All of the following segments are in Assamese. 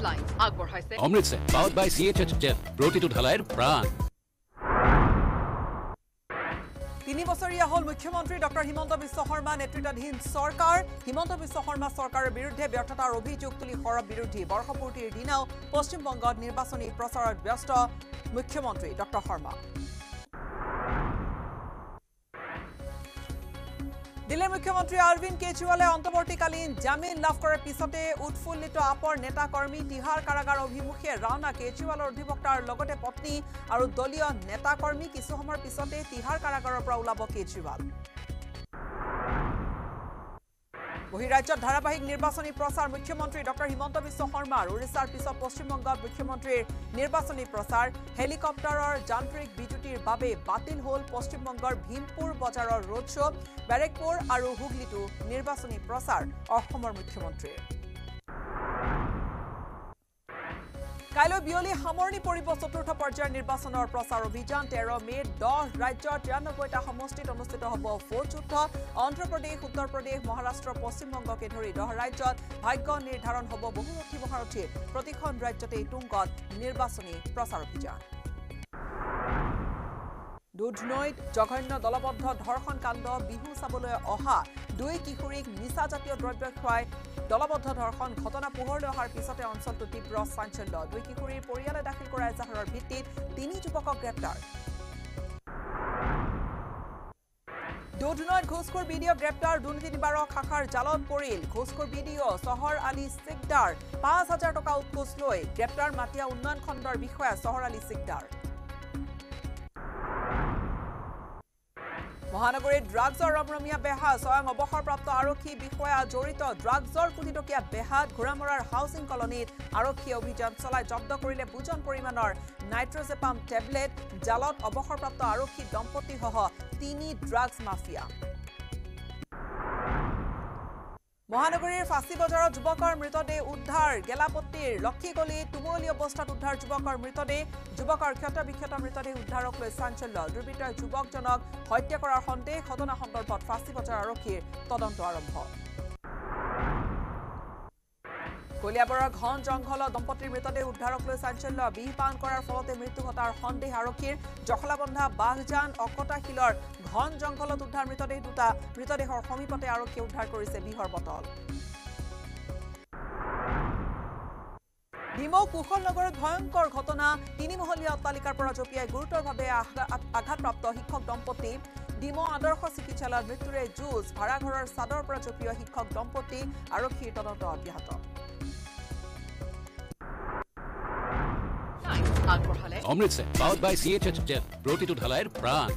Amritsar powered by CHH jet প্ৰতিটো ঢালাইৰ প্ৰাণ 3 বছৰীয়া হল মুখ্যমন্ত্ৰী ডক্টৰ হিমন্ত বিশ্ব শৰ্মা নেতৃত্বাধীন চৰকাৰ হিমন্ত বিশ্ব শৰ্মা চৰকাৰৰ বিৰুদ্ধে ব্যৰ্থতাৰ অভিযোগ তুলি সৰব বিৰোধী বৰ্ষপূৰ্তিৰ দিনাও পশ্চিম বংগত নিৰ্বাচনী প্ৰচাৰত ব্যস্ত মুখ্যমন্ত্ৰী ডক্টৰ শৰ্মা দিল্লীৰ মুখ্যমন্ত্ৰী অৰবিন্দ কেজৰিৱালে অন্তৱৰ্তীকালীন জামিন লাভ কৰাৰ পিছতে উৎফুল্লিত আপৰ নেতা কৰ্মী তিহাৰ কাৰাগাৰ অভিমুখে ৰাওনা কেজৰিৱালৰ অধিবক্তাৰ লগতে পত্নী আৰু দলীয় নেতা কৰ্মী কিছু সময়ৰ পিছতে তিহাৰ কাৰাগাৰৰ পৰা ওলাব কেজৰিৱাল বহিৰাজ্যত ধাৰাবাহিক নিৰ্বাচনী প্ৰচাৰ মুখ্যমন্ত্ৰী ডক্টৰ হিমন্ত বিশ্ব শৰ্মাৰ ওড়িশাৰ পিছত পশ্চিমবংগত মুখ্যমন্ত্ৰীৰ নিৰ্বাচনী প্ৰচাৰ হেলিকপ্টাৰৰ যান্ত্ৰিক বিজুতিৰ বাবে বাতিল হ'ল পশ্চিমবংগৰ ভীমপুৰ বজাৰৰ ৰোড শ্ব' বেৰেকপুৰ আৰু হুগলিতো নিৰ্বাচনী প্ৰচাৰ অসমৰ মুখ্যমন্ত্ৰীৰ কাইলৈ বিয়লি সামৰণি পৰিব চতুৰ্থ পৰ্যায়ৰ নিৰ্বাচনৰ প্ৰচাৰ অভিযান 13 মে 10 ৰাজ্যৰ 93টা সমষ্টিত অনুষ্ঠিত হ'ব ভোট যুদ্ধ অন্ধ্ৰপ্ৰদেশ উত্তৰ প্ৰদেশ মহাৰাষ্ট্ৰ পশ্চিমবংগকে ধৰি 10 ৰাজ্যত ভাগ্য নিৰ্ধাৰণ হ'ব বহুমুখী মহাৰথীৰ প্ৰতিখন ৰাজ্যতে তুংগত নিৰ্বাচনী প্ৰচাৰ অভিযান দুধনৈত জঘন্য দলবদ্ধ ধৰ্ষণ কাণ্ড বিহু চাবলৈ অহা দুই কিশোৰীক নিচাজাতীয় দ্ৰব্য খুৱাই দলবদ্ধ ধৰ্ষণ ঘটনা পোহৰলৈ অহাৰ পিছতে অঞ্চলটো তীব্ৰ চাঞ্চল্য দুই কিশোৰীৰ পৰিয়ালে দাখিল কৰা এজাহাৰৰ ভিত্তিত 3 যুৱকক গ্ৰেপ্তাৰ দুধনৈত ঘোষখোৰ বিডিঅ গ্ৰেপ্তাৰ দুৰ্নীতি নিবাৰক শাখাৰ জালত পৰিল ঘোষখোৰ বিডিঅ চহৰ আলী সিকদাৰ 5000 টকা উৎকোচ লৈ গ্ৰেপ্তাৰ মাটিয়া উন্নয়ন খণ্ডৰ বিষয়া চহৰ আলী সিকদাৰ মহানগৰীত ড্ৰাগছৰ ৰমৰমীয়া বেহা স্বয়ং অৱসৰপ্ৰাপ্ত আৰক্ষী বিষয়া জড়িত ড্ৰাগছৰ কোটিটকীয়া বেহাত ঘোঁৰামৰাৰ হাউচিং কলনীত আৰক্ষীয়ে অভিযান চলাই জব্দ কৰিলে বুজন পৰিমাণৰ নাইট্ৰজেপাম টেবলেট জালত অৱসৰপ্ৰাপ্ত আৰক্ষী দম্পতীসহ 3 ড্ৰাগছ মাফিয়া মহানগৰীৰ ফাঁচী বজাৰত যুৱকৰ মৃতদেহ উদ্ধাৰ গেলাপট্টিৰ লক্ষীগলি তুমুলি অৱস্থাত উদ্ধাৰ যুৱকৰ মৃতদেহ যুৱকৰ ক্ষতবিক্ষত মৃতদেহ উদ্ধাৰক লৈ চাঞ্চল্য দুৰ্বৃত্তই যুৱকজনক হত্যা কৰাৰ সন্দেহ ঘটনা সন্দৰ্ভত ফাঁচী বজাৰ আৰক্ষীৰ তদন্ত আৰম্ভ কলিয়াবৰৰ ঘন জংঘলত দম্পতীৰ মৃতদেহ উদ্ধাৰক লৈ চাঞ্চল্য বিহ পান কৰাৰ ফলতে মৃত্যু ঘটাৰ সন্দেহ আৰক্ষীৰ জখলাবন্ধা বাঘজান অকটাশিলৰ ঘন জংঘলত উদ্ধাৰ মৃতদেহ দুটা মৃতদেহৰ সমীপতে আৰক্ষীয়ে উদ্ধাৰ কৰিছে বিহৰ বটল ডিমৌ কুশলনগৰত ভয়ংকৰ ঘটনা 3মহলীয়া অট্টালিকাৰ পৰা জঁপিয়াই গুৰুতৰভাৱে আঘাতপ্ৰাপ্ত শিক্ষক দম্পতী ডিমৌ আদৰ্শ চিকিৎসালয়ত মৃত্যুৰে যুঁজ ভাড়াঘৰৰ চাদৰ পৰা জঁপিওৱা শিক্ষক দম্পতী আৰক্ষীৰ তদন্ত অব্যাহত Amritsar powered by CHH jet প্ৰতিটো ঢালাইৰ প্ৰাণ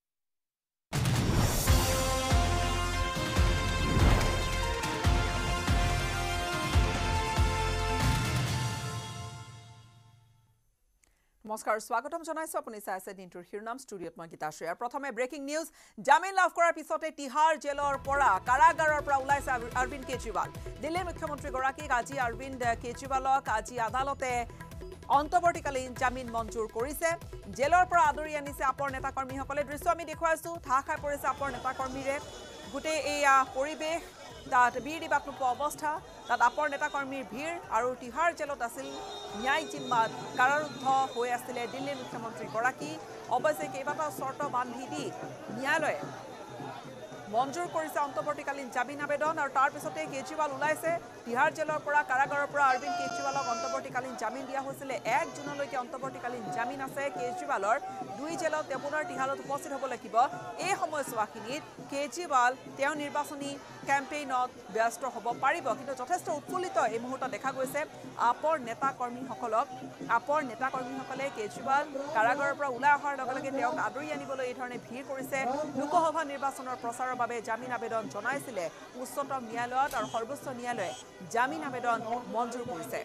নমস্কাৰ স্বাগতম জনাইছো আপুনি চাই আছে দিনটোৰ শিৰোনাম ষ্টুডিঅ'ত মই গীতাশ্ৰী প্ৰথমে ব্ৰেকিং নিউজ জামিন লাভ কৰাৰ পিছতে তিহাৰ জেলৰ পৰা কাৰাগাৰৰ পৰা ওলাইছে অৰবিন্দ কেজৰিৱাল দিল্লীৰ মুখ্যমন্ত্ৰী গৰাকীক আজি অৰবিন্দ কেজৰিৱালক আজি আদালতে অন্তৱৰ্তীকালীন জামিন মঞ্জুৰ কৰিছে জেলৰ পৰা আদৰি আনিছে আপৰ নেতা কৰ্মীসকলে দৃশ্য আমি দেখুৱাইছো ঠাহ খাই পৰিছে আপৰ নেতা কৰ্মীৰে গোটেই এয়া পৰিৱেশ তাত বীৰ দিবাক নোপোৱা অৱস্থা তাত আপৰ নেতা কৰ্মীৰ ভিৰ আৰু তিহাৰ জেলত আছিল ন্যায়িক জিম্মাত কাৰাৰুদ্ধ হৈ আছিলে দিল্লীৰ মুখ্যমন্ত্ৰী গৰাকী অৱশ্যে কেইবাটাও চৰ্ত বান্ধি দি ন্যায়ালয়ে মঞ্জুৰ কৰিছে অন্তৱৰ্তীকালীন জামিন আবেদন আৰু তাৰ পিছতে কেজৰিৱাল ওলাইছে তিহাৰ জেলৰ পৰা কাৰাগাৰৰ পৰা অৰবিন্দ কেজৰিৱালক অন্তৱৰ্তীকালীন জামিন দিয়া হৈছিলে 1 জুনলৈকে অন্তৱৰ্তীকালীন জামিন আছে কেজৰিৱালৰ 2 জেলত পুনৰ তিহাৰত উপস্থিত হ'ব লাগিব এই সময়ছোৱাখিনিত কেজৰিৱাল তেওঁ নিৰ্বাচনী কেম্পেইনত ব্যস্ত হ'ব পাৰিব কিন্তু যথেষ্ট উৎফুল্লিত এই মুহূৰ্তত দেখা গৈছে আপৰ নেতা কৰ্মীসকলে কেজৰিৱাল কাৰাগাৰৰ পৰা ওলাই অহাৰ লগে লগে তেওঁক আদৰি আনিবলৈ এই ধৰণে ভিৰ কৰিছে লোকসভা নিৰ্বাচনৰ প্ৰচাৰৰ বাবে জামিন আবেদন জনাইছিলে উচ্চতম ন্যায়ালয়ত আৰু সৰ্বোচ্চ ন্যায়ালয়ে জামিন আবেদন মঞ্জুৰ কৰিছে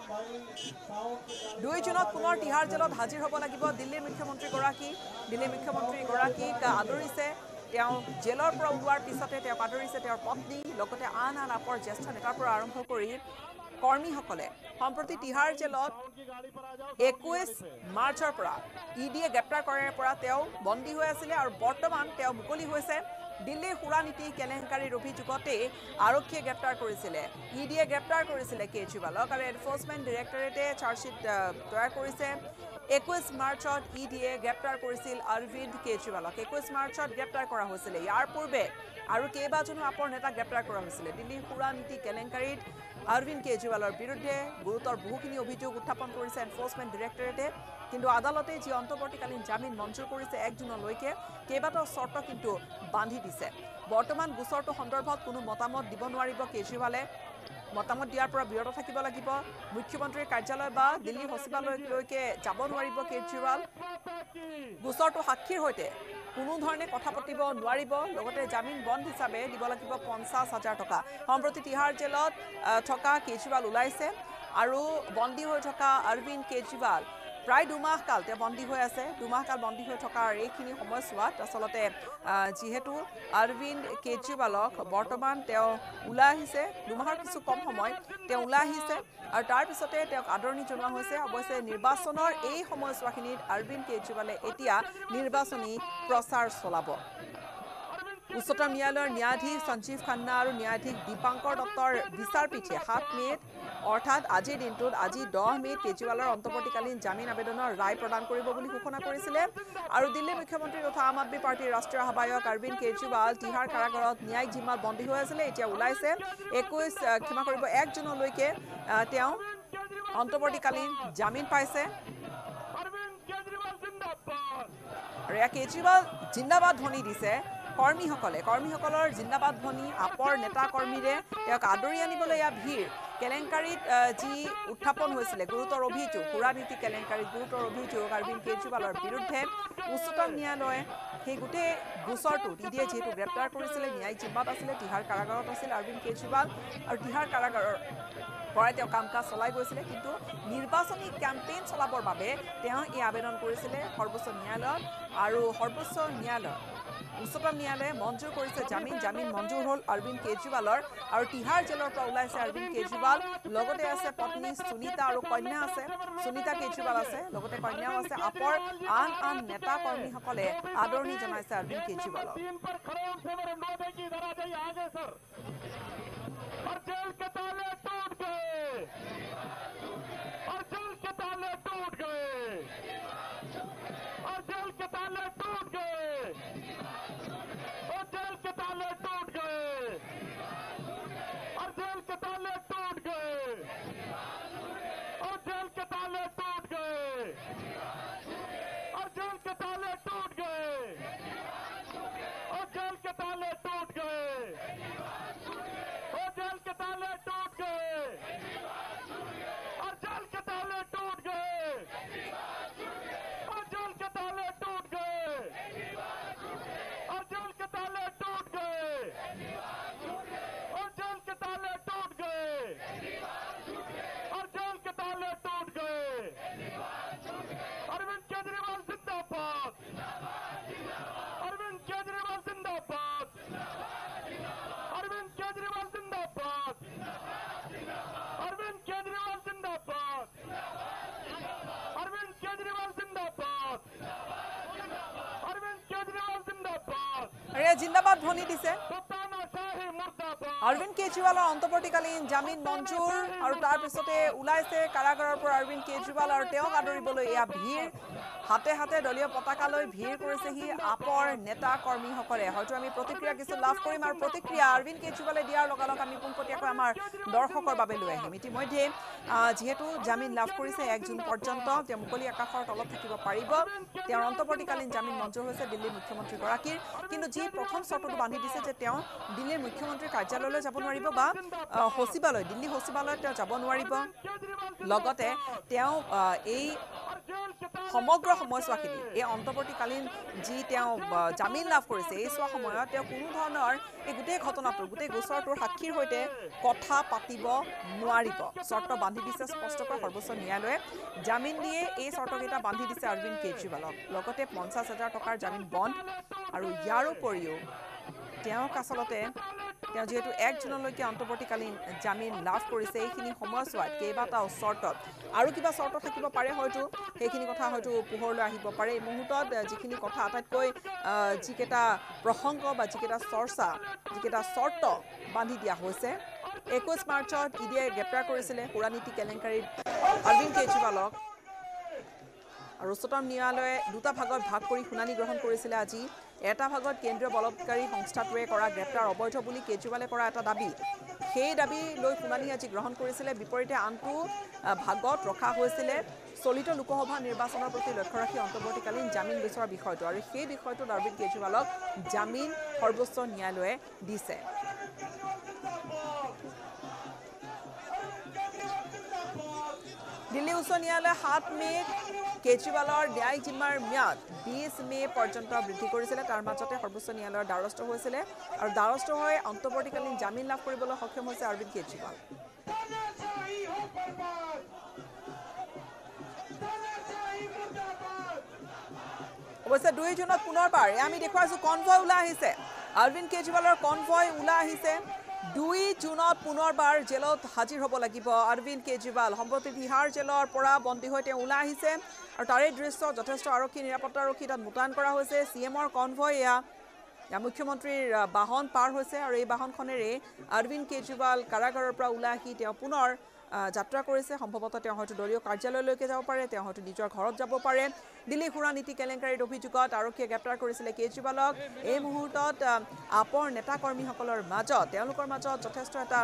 2 জুনত পুনৰ তিহাৰ জেলত হাজিৰ হ'ব লাগিব দিল্লীৰ মুখ্যমন্ত্ৰী গৰাকীক আদৰিছে তেওঁ জেলৰ পৰা ওলোৱাৰ পিছতে তেওঁক আদৰিছে তেওঁৰ পত্নী লগতে আন আপৰ জ্যেষ্ঠ নেতাৰ পৰা আৰম্ভ কৰি কৰ্মীসকলে সম্প্ৰতি তিহাৰ জেলত 21 মাৰ্চৰ পৰা ইডিয়ে গ্ৰেপ্তাৰ কৰাৰ পৰা তেওঁ বন্দী হৈ আছিল আৰু বৰ্তমান তেওঁ মুকলি হৈছে দিল্লীৰ সুৰানীতি কেলেংকাৰীৰ অভিযোগতে আৰক্ষীয়ে গ্ৰেপ্তাৰ কৰিছিলে ইডিয়ে গ্ৰেপ্তাৰ কৰিছিলে কেজৰিৱালক আৰু এনফোৰ্সমেন্ট ডাইৰেক্টৰেটে চাৰ্জশিট তৈয়াৰ কৰিছে 21 মাৰ্চত ইডিয়ে গ্ৰেপ্তাৰ কৰিছিল অৰবিন্দ কেজৰিৱালক 21 মাৰ্চত গ্ৰেপ্তাৰ কৰা হৈছিল ইয়াৰ পূৰ্বে আৰু কেইবাজনো আপৰ নেতা গ্ৰেপ্তাৰ কৰা হৈছিল দিল্লীৰ সুৰানীতি কেলেংকাৰীত অৰবিন্দ কেজৰিৱালৰ বিৰুদ্ধে গুৰুতৰ বহুখিনি অভিযোগ উত্থাপন কৰিছে এনফোৰ্সমেন্ট ডাইৰেক্টৰেটে কিন্তু আদালতে যি অন্তৰ্বৰ্তীকালীন জামিন মঞ্জুৰ কৰিছে 1 জুনলৈকে কেইবাটাও চৰ্ত কিন্তু বান্ধি দিছে বৰ্তমান গোচৰটো সন্দৰ্ভত কোনো মতামত দিব নোৱাৰিব কেজৰিৱালে মতামত দিয়াৰ পৰা বিৰত থাকিব লাগিব মুখ্যমন্ত্ৰীৰ কাৰ্যালয় বা দিল্লী সচিবালয়লৈকে যাব নোৱাৰিব কেজৰিৱাল গোচৰটো সাক্ষীৰ হৈতে কোনো ধৰণে কথা পাতিব নোৱাৰিব লগতে জামিন বন্ধ হিচাপে দিব লাগিব 50,000 টকা সম্প্ৰতি তিহাৰ জেলত থকা কেজৰিৱাল ওলাইছে আৰু বন্দী হৈ থকা অৰবিন্দ কেজৰিৱাল প্ৰায় 2 মাহ কাল তেওঁ বন্দী হৈ আছে 2 মাহ কাল বন্দী হৈ থকাৰ এইখিনি সময়ছোৱাত আসলতে যেহেতু অৰবিন্দ কেজৰিৱালক বৰ্তমান তেওঁ ওলাই আহিছে 2 মাহৰ কিছু কম সময় তেওঁ ওলাই আহিছে আৰু তাৰ পিছতে তেওঁক আদৰণি জনোৱা হৈছে অৱশ্যে নিৰ্বাচনৰ এই সময়ছোৱাখিনিত অৰবিন্দ কেজৰিৱালে এতিয়া নিৰ্বাচনী প্ৰচাৰ চলাব উচ্চতম ন্যায়ালয়ৰ ন্যায়াধীশ সঞ্জীৱ খান্না আৰু ন্যায়াধীশ দীপাংকৰ দত্তৰ বিচাৰপীঠে 7 মেত অৰ্থাৎ আজিৰ দিনটোত আজি 10 মেত কেজৰিৱালৰ অন্তৰ্বৰ্তীকালীন জামিন আবেদনৰ ৰায় প্ৰদান কৰিব বুলি ঘোষণা কৰিছিলে আৰু দিল্লীৰ মুখ্যমন্ত্ৰী তথা আম আদমি পাৰ্টিৰ ৰাষ্ট্ৰীয় আহ্বায়ক অৰবিন্দ কেজৰিৱাল তিহাৰ কাৰাগাৰত ন্যায়িক জিম্মাত বন্দী হৈ আছিল এতিয়া ওলাইছে 1 জুনলৈকে তেওঁ অন্তৰ্বৰ্তীকালীন জামিন পাইছে আৰু কেজৰিৱাল জিন্দাবাদ ধ্বনি দিছে কৰ্মীসকলৰ জিন্দাবাদ ধ্বনি আপৰ নেতা কৰ্মীৰে তেওঁক আদৰি আনিবলৈ ভিৰ কেলেংকাৰীত যি উত্থাপন হৈছিলে গুৰুতৰ অভিযোগ সুৰানীতি কেলেংকাৰীত গুৰুতৰ অভিযোগ অৰবিন্দ কেজৰিৱালৰ বিৰুদ্ধে উচ্চতম ন্যায়ালয়ে সেই গোটেই গোচৰটোত ইডিয়ে যেহেতু গ্ৰেপ্তাৰ কৰিছিলে ন্যায়িক জিম্মাত আছিলে তিহাৰ কাৰাগাৰত আছিল অৰবিন্দ কেজৰিৱাল আৰু তিহাৰ কাৰাগাৰৰ পৰাই তেওঁ কাম কাজ চলাই গৈছিলে কিন্তু নিৰ্বাচনী কেম্পেইন চলাবৰ বাবে তেওঁ এই আবেদন কৰিছিলে সৰ্বোচ্চ ন্যায়ালয়ত আৰু সৰ্বোচ্চ ন্যায়ালয় উচ্চতম ন্যায়ালয়ে মঞ্জুৰ কৰিছে জামিন মঞ্জুৰ হ'ল অৰবিন্দ কেজৰিৱালৰ আৰু তিহাৰ জেলৰ পৰা ওলাইছে অৰবিন্দ কেজৰিৱাল লগতে আছে পত্নী সুনীতা আৰু কন্যা আছে সুনীতা কেজৰিৱাল আছে লগতে কন্যাও আছে আপৰ আন নেতা কৰ্মীসকলে আদৰণি জনাইছে অৰবিন্দ কেজৰিৱালক জিন্দাবাদ ধ্বনি দিছে অৰবিন্দ কেজৰিৱালৰ অন্তৰ্বৰ্তীকালীন জামিন মঞ্জুৰ আৰু তাৰ পিছতে ওলাইছে কাৰাগাৰৰ পৰা অৰবিন্দ কেজৰিৱাল আৰু তেওঁক আদৰিবলৈ ভিৰ হাতে হাতে দলীয় পতাকা লৈ ভিৰ কৰিছেহি আপৰ নেতা কৰ্মীসকলে হয়তো আমি প্ৰতিক্ৰিয়া কিছু লাভ কৰিম আৰু প্ৰতিক্ৰিয়া অৰবিন্দ কেজৰিৱালে দিয়াৰ লগালগ আমি পোনপটীয়াকৈ আমাৰ দৰ্শকৰ বাবে লৈ আহিম ইতিমধ্যে যেহেতু জামিন লাভ কৰিছে 1 জুন পৰ্যন্ত তেওঁ মুকলি আকাশৰ তলত থাকিব পাৰিব তেওঁৰ অন্তৰ্বৰ্তীকালীন জামিন মঞ্জুৰ হৈছে দিল্লীৰ মুখ্যমন্ত্ৰীগৰাকীৰ কিন্তু যি প্ৰথম চৰ্তটো বান্ধি দিছে যে তেওঁ দিল্লীৰ মুখ্যমন্ত্ৰীৰ কাৰ্যালয়লৈ যাব নোৱাৰিব বা দিল্লী সচিবালয়ত তেওঁ যাব নোৱাৰিব লগতে তেওঁ এই সমগ্ৰ সময়ছোৱাখিনি এই অন্তৰ্বৰ্তীকালীন যি তেওঁ জামিন লাভ কৰিছে এই চোৱা সময়ত তেওঁ কোনো ধৰণৰ এই গোটেই ঘটনাটোৰ গোটেই গোচৰটোৰ সাক্ষীৰ হৈতে কথা পাতিব নোৱাৰিব চৰ্ত বান্ধি দিছে স্পষ্টকৈ সৰ্বোচ্চ ন্যায়ালয়ে জামিন দিয়ে এই চৰ্তকেইটা বান্ধি দিছে অৰবিন্দ কেজৰিৱালক লগতে 50,000 টকাৰ জামিন বন্ধ আৰু ইয়াৰ উপৰিও তেওঁক আচলতে তেওঁ যেহেতু 1 জুনলৈকে অন্তৰ্বৰ্তীকালীন জামিন লাভ কৰিছে এইখিনি সময়ছোৱাত কেইবাটাও চৰ্তত আৰু কিবা চৰ্ত থাকিব পাৰে হয়তো সেইখিনি কথা হয়তো পোহৰলৈ আহিব পাৰে এই মুহূৰ্তত যিখিনি কথা আটাইতকৈ যিকেইটা প্ৰসংগ বা যিকেইটা চৰ্চা যিকেইটা চৰ্ত বান্ধি দিয়া হৈছে 21 মাৰ্চত ইডিয়ে গ্ৰেপ্তাৰ কৰিছিলে সুৰানীতি কেলেংকাৰীত অৰবিন্দ কেজৰিৱালক আৰু উচ্চতম ন্যায়ালয়ে দুটা ভাগত ভাগ কৰি শুনানি গ্ৰহণ কৰিছিলে আজি এটা ভাগত কেন্দ্ৰীয় বলবৎকাৰী সংস্থাটোৱে কৰা গ্ৰেপ্তাৰ অবৈধ বুলি কেজৰিৱালে কৰা এটা দাবী সেই দাবী লৈ শুনানি আজি গ্ৰহণ কৰিছিলে বিপৰীতে আনটো ভাগত ৰখা হৈছিলে চলিত লোকসভা নিৰ্বাচনৰ প্ৰতি লক্ষ্য ৰাখি অন্তৰ্বৰ্তীকালীন জামিন বিচৰা বিষয়টো আৰু সেই বিষয়টোত অৰবিন্দ কেজৰিৱালক জামিন সৰ্বোচ্চ ন্যায়ালয়ে দিছে দিল্লী উচ্চ ন্যায়ালয়ে 7 মে কেজৰিৱালৰ ন্যায়িক জিম্মাৰ ম্যাদ 20 মে পৰ্যন্ত বৃদ্ধি কৰিছিলে তাৰ মাজতে সৰ্বোচ্চ ন্যায়ালয়ৰ দ্বাৰস্থ হৈছিলে আৰু দ্বাৰস্থ হৈ অন্তৰ্বৰ্তীকালীন জামিন লাভ কৰিবলৈ সক্ষম হৈছে অৰবিন্দ কেজৰিৱাল অৱশ্যে 2 জুনত পুনৰবাৰ আমি দেখুৱাইছো কনভয় ওলাই আহিছে অৰবিন্দ কেজৰিৱালৰ কনভয় ওলাই আহিছে 2 জুনত পুনৰবাৰ জেলত হাজিৰ হ'ব লাগিব অৰবিন্দ কেজৰিৱাল সম্প্ৰতি তিহাৰ জেলৰ পৰা বন্দী হৈ তেওঁ ওলাই আহিছে আৰু তাৰে দৃশ্য যথেষ্ট আৰক্ষী নিৰাপত্তা আৰক্ষী তাত মুতায়ন কৰা হৈছে সিএমৰ কনভয় এয়া মুখ্যমন্ত্ৰীৰ বাহন পাৰ হৈছে আৰু এই বাহনখনেৰে অৰবিন্দ কেজৰিৱাল কাৰাগাৰৰ পৰা ওলাই আহি তেওঁ পুনৰ যাত্ৰা কৰিছে সম্ভৱতঃ তেওঁ হয়তো দলীয় কাৰ্যালয়লৈকে যাব পাৰে তেওঁ হয়তো নিজৰ ঘৰত যাব পাৰে দিল্লী সুৰানীতি কেলেংকাৰীৰ অভিযোগত আৰক্ষীয়ে গ্ৰেপ্তাৰ কৰিছিলে কেজৰিৱালক এই মুহূৰ্তত আপৰ নেতা কৰ্মীসকলৰ মাজত তেওঁলোকৰ মাজত যথেষ্ট এটা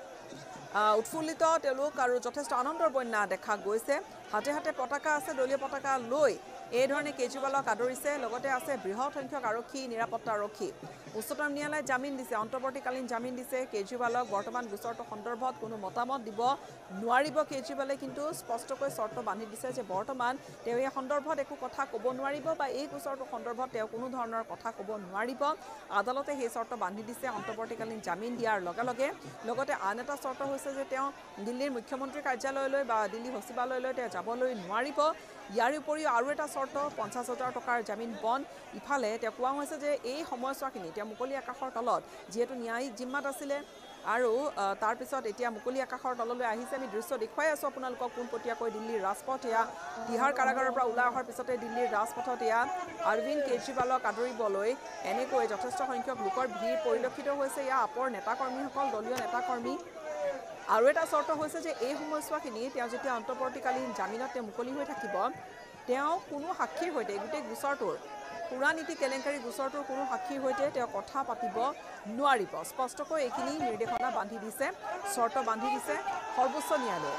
উৎফুল্লিত তেওঁলোক আৰু যথেষ্ট আনন্দৰ বন্যা দেখা গৈছে হাতে হাতে পতাকা আছে দলীয় পতাকা লৈ এই ধৰণে কেজৰিৱালক আদৰিছে লগতে আছে বৃহৎ সংখ্যক আৰক্ষী নিৰাপত্তা আৰক্ষী উচ্চতম ন্যায়ালয়ে জামিন দিছে অন্তৰ্বৰ্তীকালীন জামিন দিছে কেজৰিৱালক বৰ্তমান গোচৰটো সন্দৰ্ভত কোনো মতামত দিব নোৱাৰিব কেজৰিৱালে কিন্তু স্পষ্টকৈ চৰ্ত বান্ধি দিছে যে বৰ্তমান তেওঁ এই সন্দৰ্ভত একো কথা ক'ব নোৱাৰিব বা এই গোচৰটো সন্দৰ্ভত তেওঁ কোনো ধৰণৰ কথা ক'ব নোৱাৰিব আদালতে সেই চৰ্ত বান্ধি দিছে অন্তৰ্বৰ্তীকালীন জামিন দিয়াৰ লগে লগে লগতে আন এটা চৰ্ত হৈছে যে তেওঁ দিল্লীৰ মুখ্যমন্ত্ৰী কাৰ্যালয়লৈ বা দিল্লী সচিবালয়লৈ তেওঁ যাবলৈ নোৱাৰিব ইয়াৰ উপৰিও আৰু এটা চৰ্ত 50,000 টকাৰ জামিন বন ইফালে তেওঁ কোৱা হৈছে যে এই সময়ছোৱাখিনি তেওঁ মুকলি আকাশৰ তলত যিহেতু ন্যায়িক জিম্মাত আছিলে আৰু তাৰ পিছত এতিয়া মুকলি আকাশৰ তললৈ আহিছে আমি দৃশ্য দেখুৱাই আছো আপোনালোকক পোনপটীয়াকৈ দিল্লীৰ ৰাজপথ এয়া তিহাৰ কাৰাগাৰৰ পৰা ওলাই অহাৰ পিছতে দিল্লীৰ ৰাজপথত এয়া অৰবিন্দ কেজৰিৱালক আদৰিবলৈ এনেকৈ যথেষ্ট সংখ্যক লোকৰ ভিৰ পৰিলক্ষিত হৈছে এয়া আপৰ নেতাকৰ্মীসকল দলীয় নেতাকৰ্মী আৰু এটা চৰ্ত হৈছে যে এই সময়ছোৱাখিনি তেওঁ যেতিয়া অন্তৰ্বৰ্তীকালীন জামিনত তেওঁ মুকলি হৈ থাকিব তেওঁ কোনো সাক্ষীৰ সৈতে গোটেই গোচৰটোৰ সুৰানীতি কেলেংকাৰী গোচৰটোৰ কোনো সাক্ষীৰ সৈতে তেওঁ কথা পাতিব নোৱাৰিব স্পষ্টকৈ এইখিনি নিৰ্দেশনা বান্ধি দিছে চৰ্ত বান্ধি দিছে সৰ্বোচ্চ ন্যায়ালয়ে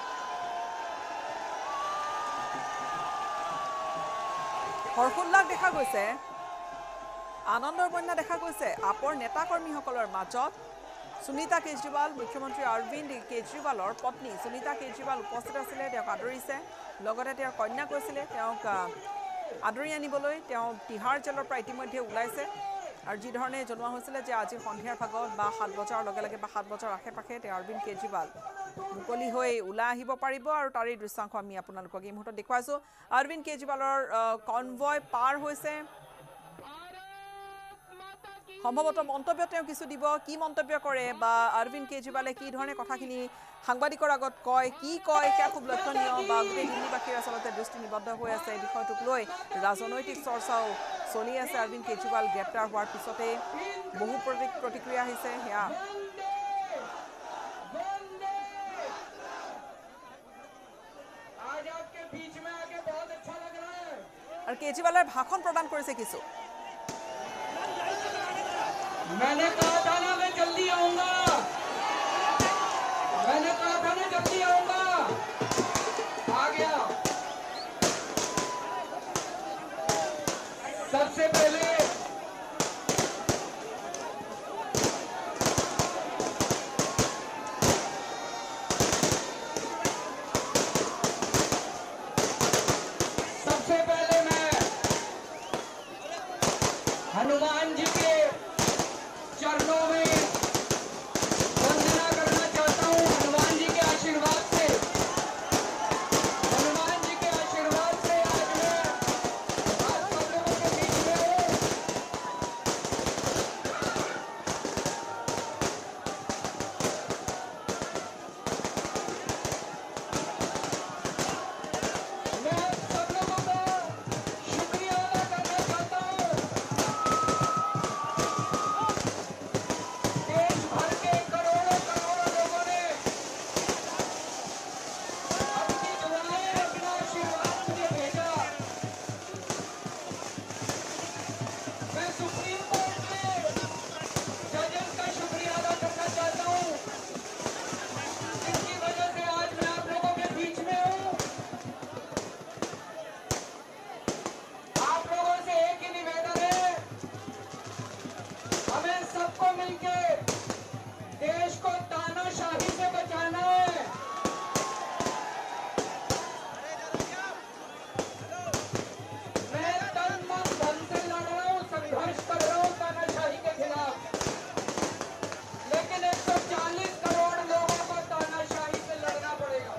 হৰ্ষোল্লাস দেখা গৈছে আনন্দৰ বন্যা দেখা গৈছে আপৰ নেতাকৰ্মীসকলৰ মাজত সুনীতা কেজৰিৱাল মুখ্যমন্ত্ৰী অৰবিন্দ কেজৰিৱালৰ পত্নী সুনীতা কেজৰিৱাল উপস্থিত আছিলে তেওঁক আদৰিছে লগতে তেওঁৰ কন্যা কৈছিলে তেওঁক আদৰি আনিবলৈ তেওঁ তিহাৰ জেলৰ পৰা ইতিমধ্যে ওলাইছে আৰু যি ধৰণে জনোৱা হৈছিলে যে আজি সন্ধিয়াৰ ভাগত বা 7 বজাৰ লগে লগে বা 7 বজাৰ আশে-পাশে তেওঁ অৰবিন্দ কেজৰিৱাল মুকলি হৈ ওলাই আহিব পাৰিব আৰু তাৰে দৃশ্যাংশ আমি আপোনালোকক এই মুহূৰ্তত দেখুৱাইছো অৰবিন্দ কেজৰিৱালৰ কনভয় পাৰ হৈছে সম্ভৱতঃ মন্তব্য তেওঁ কিছু দিব কি মন্তব্য কৰে বা অৰবিন্দ কেজৰিৱালে কি ধৰণে কথাখিনি সাংবাদিকৰ আগত কয় কি কয় সেয়া খুব লক্ষণীয় বা গোটেই দিল্লীবাসীৰ আচলতে দৃষ্টি নিবদ্ধ হৈ আছে এই বিষয়টোক লৈ ৰাজনৈতিক চৰ্চাও চলি আছে অৰবিন্দ কেজৰিৱাল গ্ৰেপ্তাৰ হোৱাৰ পিছতে বহু প্ৰতিক্ৰিয়া আহিছে সেয়া আৰু কেজৰিৱালৰ ভাষণ প্ৰদান কৰিছে কিছু मैंने कहा था ना मैं जल्दी आऊंगा मैंने कहा था ना जल्दी आऊंगा आ गया सबसे पहले मैं हनुमान जी के चरणों में देश को तानाशाही से बचाना है। मैं तन मन धन से लड़ रहा हूँ, संघर्ष कर रहा हूँ तानाशाही के खिलाफ, लेकिन 140 करोड़ लोगों को तानाशाही से लड़ना पड़ेगा।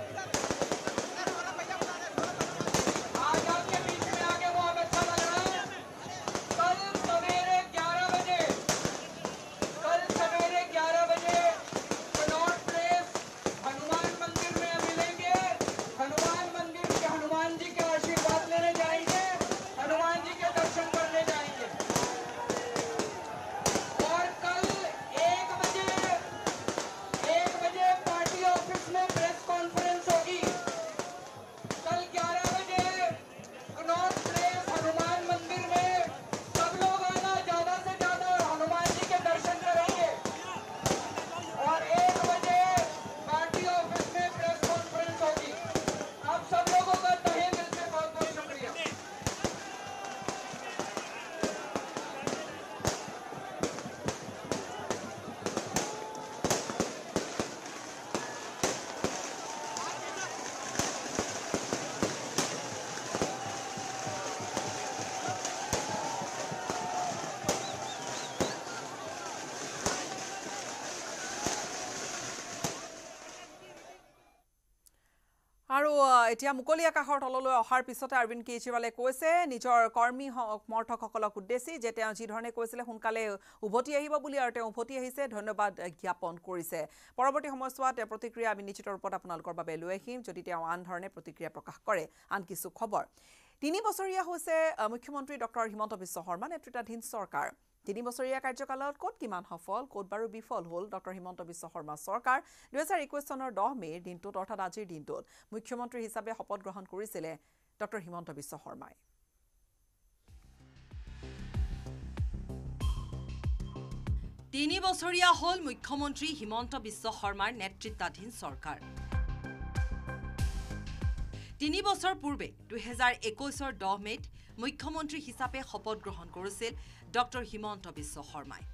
आज आपके बीच में आके बहुत अच्छा लग रहा है। कल सवेरे 11 बजे कनॉट प्लेस हनुमान मंदिर में मिलेंगे। हनुमान मंदिर के हनुमान जी के आशीर्वाद लेने जाएंगे, हनुमान जी के दर्शन करने जाएंगे। और कल 1 बजे पार्टी ऑफिस में प्रेस कॉन्फ्रेंस होगी। कल 11 बजे कनॉट प्लेस हनुमान मंदिर में सब लोग आना, ज्यादा से ज्यादा हनुमान जी के दर्शन करेंगे। और 1 बजे पार्टी ऑफिस में प्रेस कॉन्फ्रेंस होगी। आप सब लोगों का तहे दिल से बहुत बहुत शुक्रिया। আৰু এতিয়া মুকলি আকাশৰ তললৈ অহাৰ পিছতে অৰবিন্দ কেজৰিৱালে কৈছে নিজৰ কৰ্মী সমৰ্থকসকলক উদ্দেশ্যি যে তেওঁ যি ধৰণে কৈছিলে সোনকালে উভতি আহিব বুলি, আৰু তেওঁ উভতি আহিছে, ধন্যবাদ জ্ঞাপন কৰিছে। পৰৱৰ্তী সময়ছোৱাত প্ৰতিক্ৰিয়া আমি নিশ্চিত ৰূপত আপোনালোকৰ বাবে লৈ আহিম যদি তেওঁ আন ধৰণে প্ৰতিক্ৰিয়া প্ৰকাশ কৰে। আন কিছু খবৰ, 3 বছৰীয়া হৈছে মুখ্যমন্ত্ৰী ডক্টৰ হিমন্ত বিশ্ব শৰ্মা নেতৃত্বাধীন চৰকাৰ। 3 বছৰীয়া কাৰ্যকালত ক'ত কিমান সফল, ক'ত বাৰু বিফল হ'ল ডক্টৰ হিমন্ত বিশ্ব শৰ্মা চৰকাৰ। 2021 চনৰ 10 মে'ৰ দিনটোত অৰ্থাৎ আজিৰ দিনটোত মুখ্যমন্ত্ৰী হিচাপে শপত গ্ৰহণ কৰিছিলে ডক্টৰ হিমন্ত বিশ্ব শৰ্মাই। 3 বছৰীয়া হ'ল মুখ্যমন্ত্ৰী হিমন্ত বিশ্ব শৰ্মাৰ নেতৃত্বাধীন চৰকাৰ। 3 বছৰ পূৰ্বে 2021 10 মে'ত মুখ্যমন্ত্ৰী হিচাপে শপত গ্ৰহণ কৰিছিল ডক্টৰ হিমন্ত বিশ্ব শৰ্মাই।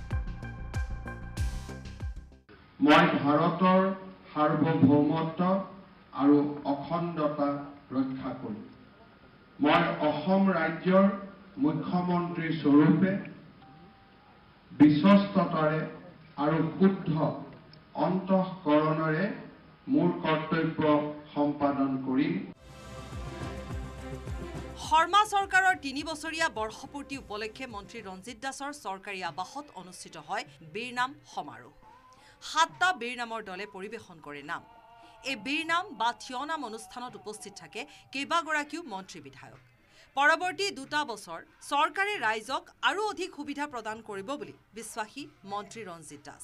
মই ভাৰতৰ সাৰ্বভৌমত্ব আৰু অখণ্ডতা ৰক্ষা কৰিম। মই অসম ৰাজ্যৰ মুখ্যমন্ত্ৰী স্বৰূপে বিশ্বস্ততাৰে আৰু শুদ্ধ অন্তঃকৰণেৰে মোৰ কৰ্তব্য সম্পাদন কৰিম। শৰ্মা চৰকাৰৰ 3 বছৰীয়া বৰ্ষপূৰ্তি উপলক্ষে মন্ত্ৰী ৰঞ্জিত দাসৰ চৰকাৰী আৱাসত অনুষ্ঠিত হয় বীৰনাম সমাৰোহ। 7টা বীৰনামৰ দলে পৰিৱেশন কৰে নাম। এই বীৰনাম বা থিয়নাম অনুষ্ঠানত উপস্থিত থাকে কেইবাগৰাকীও মন্ত্ৰী বিধায়ক। পৰৱৰ্তী 2টা বছৰ চৰকাৰে ৰাইজক আৰু অধিক সুবিধা প্ৰদান কৰিব বুলি বিশ্বাসী মন্ত্ৰী ৰঞ্জিত দাস।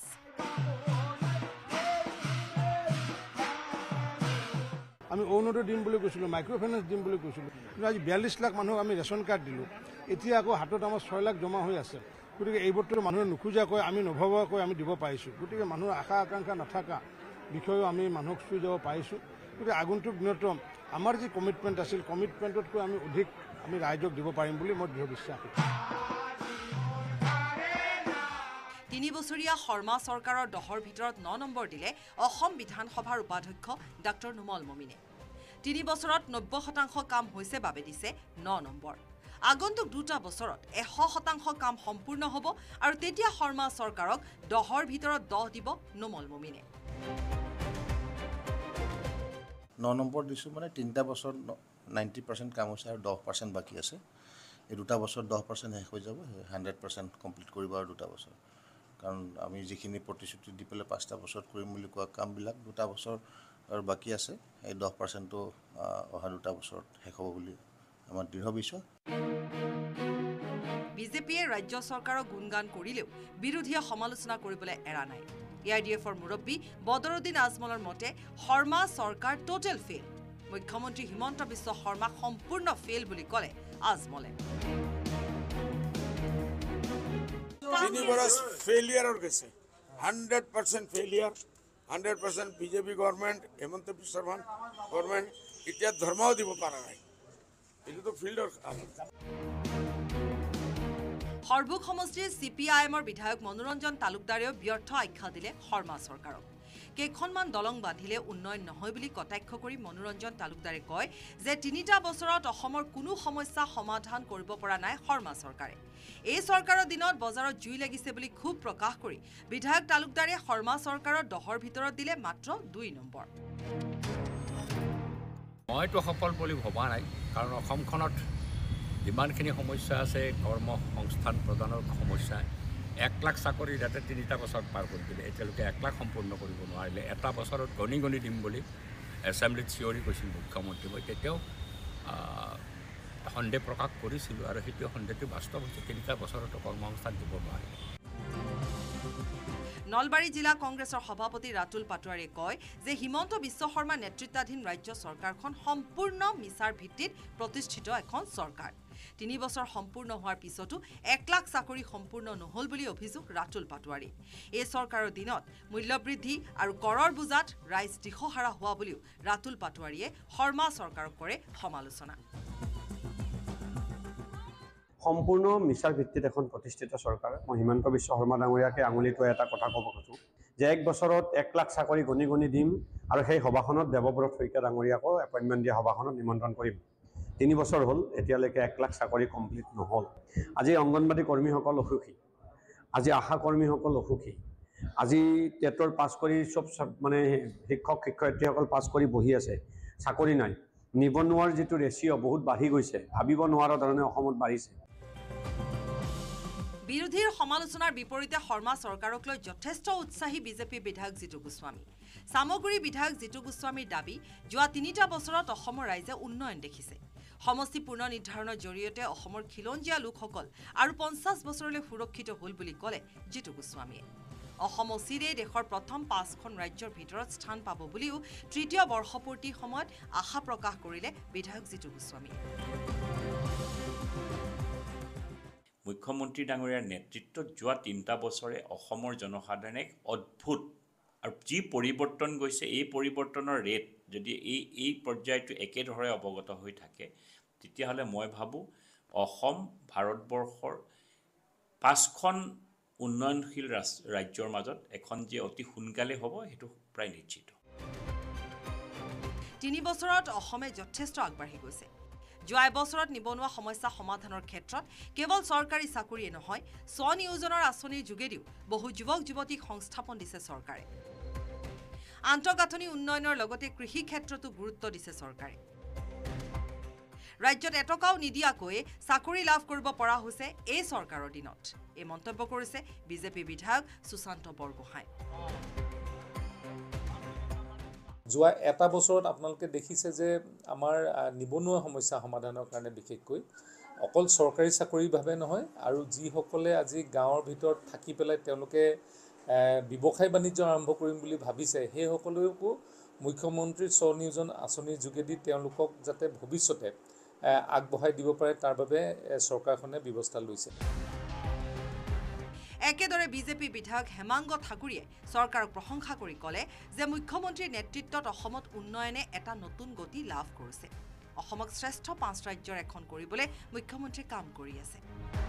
আমি অৰুণোদয় দিম বুলি কৈছিলোঁ, মাইক্ৰ' ফাইনেন্স দিম বুলি কৈছিলোঁ, কিন্তু আজি 42 লাখ মানুহক আমি ৰেচন কাৰ্ড দিলোঁ। এতিয়া আকৌ হাতত আমাৰ 6 লাখ জমা হৈ আছে। গতিকে এইবোৰতো মানুহে নোখোজাকৈ আমি নভবাকৈ আমি দিব পাৰিছোঁ। গতিকে মানুহৰ আশা আকাংক্ষা নাথাকা বিষয়েও আমি মানুহক চুই যাব পাৰিছোঁ। গতিকে আগন্তুক দিনতো আমাৰ যি কমিটমেণ্ট আছিল, কমিটমেণ্টতকৈ আমি অধিক আমি ৰাইজক দিব পাৰিম বুলি মই দৃঢ় বিশ্বাসী। 3 বছৰীয়া শৰ্মা চৰকাৰৰ 10ৰ ভিতৰত 9 নম্বৰ দিলে অসম বিধানসভাৰ উপাধ্যক্ষ ডাক্তৰ নুমল মমিনে। 3 বছৰত 90% কাম হৈছে বাবে দিছে 9 নম্বৰ। আগন্তুক 2টা বছৰত 100% কাম সম্পূৰ্ণ হ'ব আৰু তেতিয়া শৰ্মা চৰকাৰক 10ৰ ভিতৰত 10 দিব নুমল মমিনে। 9 নম্বৰ দিছোঁ মানে 3টা বছৰ 90% কাম হৈছে আৰু 10% বাকী আছে। এই 2টা বছৰ 10% শেষ হৈ যাব, 100% কমপ্লিট কৰিব আৰু 2টা বছৰ। কাৰণ আমি যিখিনি প্ৰতিশ্ৰুতি দি পেলাই 5টা বছৰত কৰিম বুলি কোৱা কামবিলাক 2টা বছৰ আৰু বাকী আছে। এই 10%টো অহা 2টা বছৰত শেষ হ'ব বুলি আমাৰ দৃঢ় বিশ্বাস। বিজেপিয়ে ৰাজ্য চৰকাৰক গুণগান কৰিলেও বিৰোধীয়ে সমালোচনা কৰিবলৈ এৰা নাই। AIDFৰ মুৰব্বী বদৰুদ্দিন আজমলৰ মতে শৰ্মা চৰকাৰ টোটেল ফেইল। মুখ্যমন্ত্ৰী হিমন্ত বিশ্ব শৰ্মা সম্পূৰ্ণ ফেইল বুলি ক'লে আজমলে। 3 বছৰ ফেইলিয়াৰৰ গৈছে, 100% failure, 100% BJP government, Himanta Biswa Sarma government এতিয়া ধৰ্মও দিব পৰা নাই। এইটোতো ফিল্ডৰ হৰবুক সমষ্টিৰ CPIMৰ বিধায়ক মনোৰঞ্জন তালুকদাৰেও ব্যৰ্থ আখ্যা দিলে শৰ্মা চৰকাৰক কেইখনমান দলং বান্ধিলে উন্নয়ন নহয় বুলি কটাক্ষ কৰি মনোৰঞ্জন তালুকদাৰে কয় যে ৩টা বছৰত অসমৰ কোনো সমস্যা সমাধান কৰিব পৰা নাই শৰ্মা চৰকাৰে এই চৰকাৰৰ দিনত বজাৰত জুই লাগিছে বুলি খুব প্ৰকাশ কৰি বিধায়ক তালুকদাৰে শৰ্মা চৰকাৰৰ দহৰ ভিতৰত দিলে মাত্ৰ ২ নম্বৰ মইতো সফল বুলি ভবা নাই কাৰণ অসমখনত যিমানখিনি সমস্যা আছে কৰ্ম সংস্থান প্ৰদানৰ সমস্যা 1 লাখ চাকৰি যাতে 3টা বছৰত পাৰ কৰি দিলে এতিয়ালৈকে 1 লাখ সম্পূৰ্ণ কৰিব নোৱাৰিলে এটা বছৰত গণি গণি দিম বুলি এছেম্বলিত চিঞৰি কৈছিল মুখ্যমন্ত্ৰী মই তেতিয়াও সন্দেহ প্ৰকাশ কৰিছিলোঁ আৰু সেইটো সন্দেহটো বাস্তৱ হৈছে 3টা বছৰতো কৰ্মসংস্থান দিব নোৱাৰিলে নলবাৰী জিলা কংগ্ৰেছৰ সভাপতি ৰাতুল পাটোৱাৰীয়ে কয় যে হিমন্ত বিশ্ব শৰ্মা নেতৃত্বাধীন ৰাজ্য চৰকাৰখন সম্পূৰ্ণ মিছাৰ ভিত্তিত প্ৰতিষ্ঠিত এখন চৰকাৰ 3 বছৰ সম্পূৰ্ণ হোৱাৰ পিছতো 1 লাখ চাকৰি সম্পূৰ্ণ নহল বুলি অভিযোগ ৰাতুল পাটোৱাৰী এই চৰকাৰৰ দিনত মূল্যবৃদ্ধি আৰু কৰৰ বুজাত ৰাইজ দিশহাৰা হোৱা বুলিও ৰাতুল পাটোৱাৰীয়ে শৰ্মা চৰকাৰক কৰে সমালোচনা সম্পূৰ্ণ মিছাৰ ভিত্তিত এখন প্ৰতিষ্ঠিত চৰকাৰ মই হিমন্ত বিশ্ব শৰ্মা ডাঙৰীয়াকে আঙুলিটো এটা কথা ক'ব খোজো যে 1 বছৰত 1 লাখ চাকৰি গণি গণি দিম আৰু সেই সভাখনত দেৱব্ৰত শইকীয়া ডাঙৰীয়াকো এপইণ্টমেণ্ট দিয়া সভাখনত নিমন্ত্ৰণ কৰিম 3 বছৰ হ'ল এতিয়ালৈকে 1 লাখ চাকৰি কমপ্লিট নহল আজি অংগনবাদী কৰ্মীসকল অসুখী আজি আশা কৰ্মীসকল অসুখী আজি টেটৰ পাছ কৰি সব মানে শিক্ষক শিক্ষয়িত্ৰীসকল পাছ কৰি বহি আছে চাকৰি নাই নিবনুৱাৰ যেটো ৰেচিঅ' বহুত বাঢ়ি গৈছে ভাবিব নোৱাৰা ধৰণে অসমত বাঢ়িছে বিৰোধীৰ সমালোচনাৰ বিপৰীতে শৰ্মা চৰকাৰক লৈ যথেষ্ট উৎসাহী বিজেপি বিধায়ক জিতু গোস্বামী সামগ্ৰী বিধায়ক জিতু গোস্বামীৰ দাবী যোৱা 3টা বছৰত অসমৰ ৰাইজে উন্নয়ন দেখিছে সমষ্টি পূৰ্ণ নিৰ্ধাৰণৰ জৰিয়তে অসমৰ খিলঞ্জীয়া লোকসকল আৰু 50 বছৰলৈ সুৰক্ষিত হ'ল বুলি ক'লে জিতু গোস্বামীয়ে অসম অচিৰেই দেশৰ প্ৰথম 5খন ৰাজ্যৰ ভিতৰত স্থান পাব বুলিও তৃতীয় বৰ্ষপূৰ্তিৰ সময়ত আশা প্ৰকাশ কৰিলে বিধায়ক জিতু গোস্বামীয়ে মুখ্যমন্ত্ৰী ডাঙৰীয়াৰ নেতৃত্বত যোৱা 3টা বছৰে অসমৰ জনসাধাৰণে অদ্ভুত আৰু যি পৰিৱৰ্তন গৈছে এই পৰিৱৰ্তনৰ ৰেট যদি এই পৰ্যায়টো একেধৰণে অৱগত হৈ থাকে তেতিয়াহ'লে মই ভাবো অসম ভাৰতবৰ্ষৰ 5খন উন্নয়নশীল ৰাজ্যৰ মাজত এখন যে অতি সোনকালে হ'ব হেতু প্ৰায় নিশ্চিত 3 বছৰত অসমে যথেষ্ট আগবাঢ়ি গৈছে যোৱা এবছৰত নিবনুৱা সমস্যা সমাধানৰ ক্ষেত্ৰত কেৱল চৰকাৰী চাকৰিয়ে নহয় স্বনিয়োজনৰ আঁচনিৰ যোগেদিও বহু যুৱক যুৱতীক সংস্থাপন দিছে চৰকাৰে আন্তঃগাঁথনি উন্নয়নৰ লগতে কৃষি ক্ষেত্ৰতো গুৰুত্ব দিছে চৰকাৰে ৰাজ্যত এটকাও নিদিয়াকৈ চাকৰি লাভ কৰিব পৰা হৈছে এই চৰকাৰৰ দিনত এই মন্তব্য কৰিছে বিজেপি বিধায়ক সুশান্ত বৰগোহাঁই যোৱা এটা বছৰত আপোনালোকে দেখিছে যে আমাৰ নিবনুৱা সমস্যা সমাধানৰ কাৰণে বিশেষকৈ অকল চৰকাৰী চাকৰি ভাবে নহয় আৰু যিসকলে আজি গাঁৱৰ ভিতৰত থাকি পেলাই তেওঁলোকে ব্যৱসায় বাণিজ্য আৰম্ভ কৰিম বুলি ভাবিছে সেই সকলোকো মুখ্যমন্ত্ৰীৰ স্বনিয়োজন আঁচনিৰ যোগেদি তেওঁলোকক যাতে ভৱিষ্যতে আগবঢ়াই দিব পাৰে তাৰ বাবে চৰকাৰখনে ব্যৱস্থা লৈছে একেদৰে বিজেপি বিধায়ক হেমাংগ ঠাকুৰীয়ে চৰকাৰক প্ৰশংসা কৰি ক'লে যে মুখ্যমন্ত্ৰীৰ নেতৃত্বত অসমত উন্নয়নে এটা নতুন গতি লাভ কৰিছে অসমক শ্ৰেষ্ঠ 5 ৰাজ্যৰ এখন কৰিবলৈ মুখ্যমন্ত্ৰী কাম কৰি আছে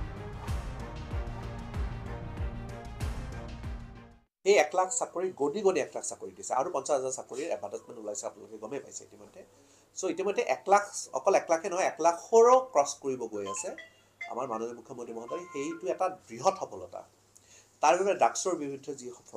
এই 1 লাখ চাকৰি গণি 1 লাখ চাকৰি দিছে আৰু 50,000 চাকৰিৰ এডভাৰটাইজমেণ্ট ওলাইছে আপোনালোকে গমেই পাইছে ইতিমধ্যে সো ইতিমধ্যে 1 লাখ অকল 1 লাখে নহয় 1 লাখৰো ক্ৰছ কৰিব গৈ আছে আমাৰ মাননীয় মুখ্যমন্ত্ৰী মহোদয় সেইটো এটা বৃহৎ সফলতা তাৰ বাবে ড্ৰাগছৰ বিৰুদ্ধে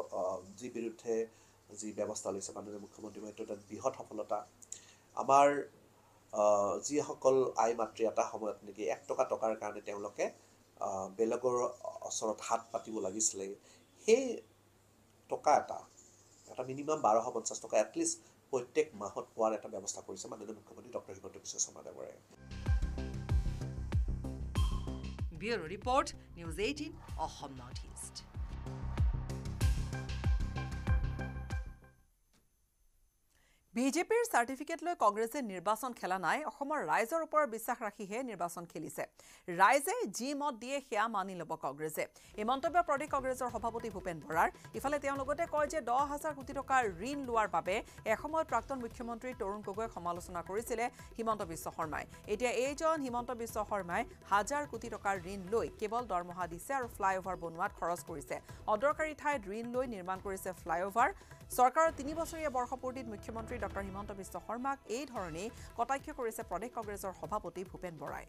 যি ব্যৱস্থা লৈছে মাননীয় মুখ্যমন্ত্ৰী মহোদয় এটা বৃহৎ সফলতা আমাৰ যিসকল আই মাতৃ এটা সময়ত নেকি 1 টকাৰ কাৰণে তেওঁলোকে বেলেগৰ ওচৰত হাত পাতিব লাগিছিলে সেই টকা এটা মিনিমাম 1250 টকা এটলিষ্ট প্ৰত্যেক মাহত পোৱাৰ এটা ব্যৱস্থা কৰিছে মাননীয় মুখ্যমন্ত্ৰী ডক্টৰ হিমন্ত বিশ্ব শৰ্মা ডাঙৰীয়াই bureau report news 18 Assam north east বিজেপিৰ চাৰ্টিফিকেট লৈ কংগ্ৰেছে নিৰ্বাচন খেলা নাই অসমৰ ৰাইজৰ ওপৰত বিশ্বাস ৰাখিহে নিৰ্বাচন খেলিছে ৰাইজে যি মত দিয়ে সেয়া মানি ল'ব কংগ্ৰেছে এই মন্তব্য প্ৰদেশ কংগ্ৰেছৰ সভাপতি ভূপেন বৰাৰ ইফালে তেওঁ লগতে কয় যে 10,000 কোটি টকাৰ ঋণ লোৱাৰ বাবে এসময়ত প্ৰাক্তন মুখ্যমন্ত্ৰী তৰুণ গগৈক সমালোচনা কৰিছিলে হিমন্ত বিশ্ব শৰ্মাই এতিয়া এইজন হিমন্ত বিশ্ব শৰ্মাই 1,000 কোটি টকাৰ ঋণ লৈ কেৱল দৰমহা দিছে আৰু ফ্লাইঅভাৰ বনোৱাত খৰচ কৰিছে অদৰকাৰী ঠাইত ঋণ লৈ নিৰ্মাণ কৰিছে ফ্লাইঅভাৰ চৰকাৰৰ 3 বছৰীয়া বৰ্ষপূৰ্তিত মুখ্যমন্ত্ৰী ডক্টৰ হিমন্ত বিশ্ব শৰ্মাক এই ধৰণে কটাক্ষ কৰিছে প্ৰদেশ কংগ্ৰেছৰ সভাপতি ভূপেন বৰাই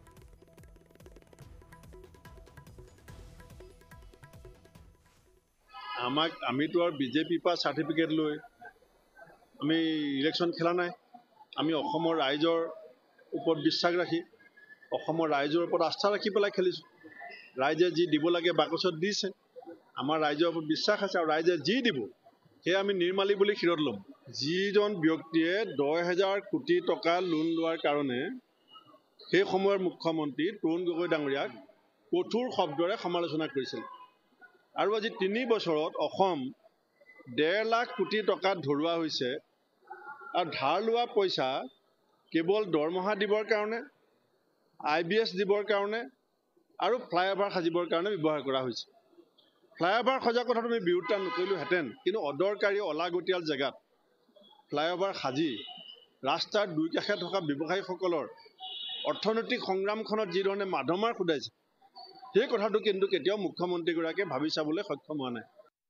আমিতো আৰু বিজেপিৰ পৰা চাৰ্টিফিকেট লৈ আমি ইলেকশ্যন খেলা নাই আমি অসমৰ ৰাইজৰ ওপৰত বিশ্বাস ৰাখি অসমৰ ৰাইজৰ ওপৰত আস্থা ৰাখি পেলাই খেলিছোঁ ৰাইজে যি দিব লাগে বাকচত দিছে আমাৰ ৰাইজৰ ওপৰত বিশ্বাস আছে আৰু ৰাইজে যি দিব সেয়া আমি নিৰ্মালী বুলি শিৰত ল'ম যিজন ব্যক্তিয়ে 10,000 কোটি টকা লোন লোৱাৰ কাৰণে সেই সময়ৰ মুখ্যমন্ত্ৰী তৰুণ গগৈ ডাঙৰীয়াক কঠোৰ শব্দৰে সমালোচনা কৰিছিল আৰু আজি 3 বছৰত অসম 1.5 লাখ কোটি টকা ধৰুৱা হৈছে আৰু ধাৰ লোৱা পইচা কেৱল দৰমহা দিবৰ কাৰণে IBS দিবৰ কাৰণে আৰু ফ্লাইঅভাৰ সাজিবৰ কাৰণে ব্যৱহাৰ কৰা হৈছে ফ্লাইঅভাৰ সজা কথাটো আমি বিৰোধিতা নকৰিলোহেঁতেন কিন্তু অদৰকাৰী অলাগতিয়াল জেগাত ফ্লাইঅভাৰ সাজি ৰাস্তাৰ দুই কাষে থকা ব্যৱসায়ীসকলৰ অৰ্থনৈতিক সংগ্ৰামখনত যি ধৰণে মাধমাৰ খুদাইছে সেই কথাটো কিন্তু কেতিয়াও মুখ্যমন্ত্ৰীগৰাকীয়ে ভাবি চাবলৈ সক্ষম হোৱা নাই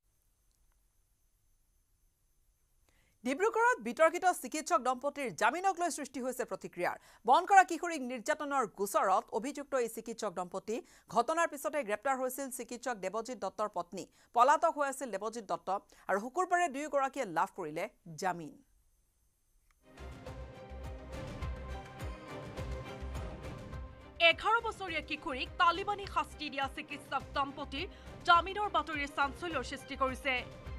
ডিব্ৰুগড়ত বিতৰ্কিত চিকিৎসক দম্পতিৰ জামিনক লৈ সৃষ্টি হৈছে প্ৰতিক্ৰিয়াৰ বন কৰা কিশোৰীক নিৰ্যাতনৰ গোচৰত অভিযুক্ত এই চিকিৎসক দম্পতি ঘটনাৰ পিছতে গ্ৰেপ্তাৰ হৈছিল চিকিৎসক দেৱজিৎ দত্তৰ পত্নী পলাতক হৈ আছিল দেৱজিৎ দত্ত আৰু শুকুৰবাৰে দুয়োগৰাকীয়ে লাভ কৰিলে জামিন 11 বছৰীয়া কিশোৰীক তালিবানী শাস্তি দিয়া চিকিৎসক দম্পতিৰ জামিনৰ বাতৰিয়ে চাঞ্চল্যৰ সৃষ্টি কৰিছে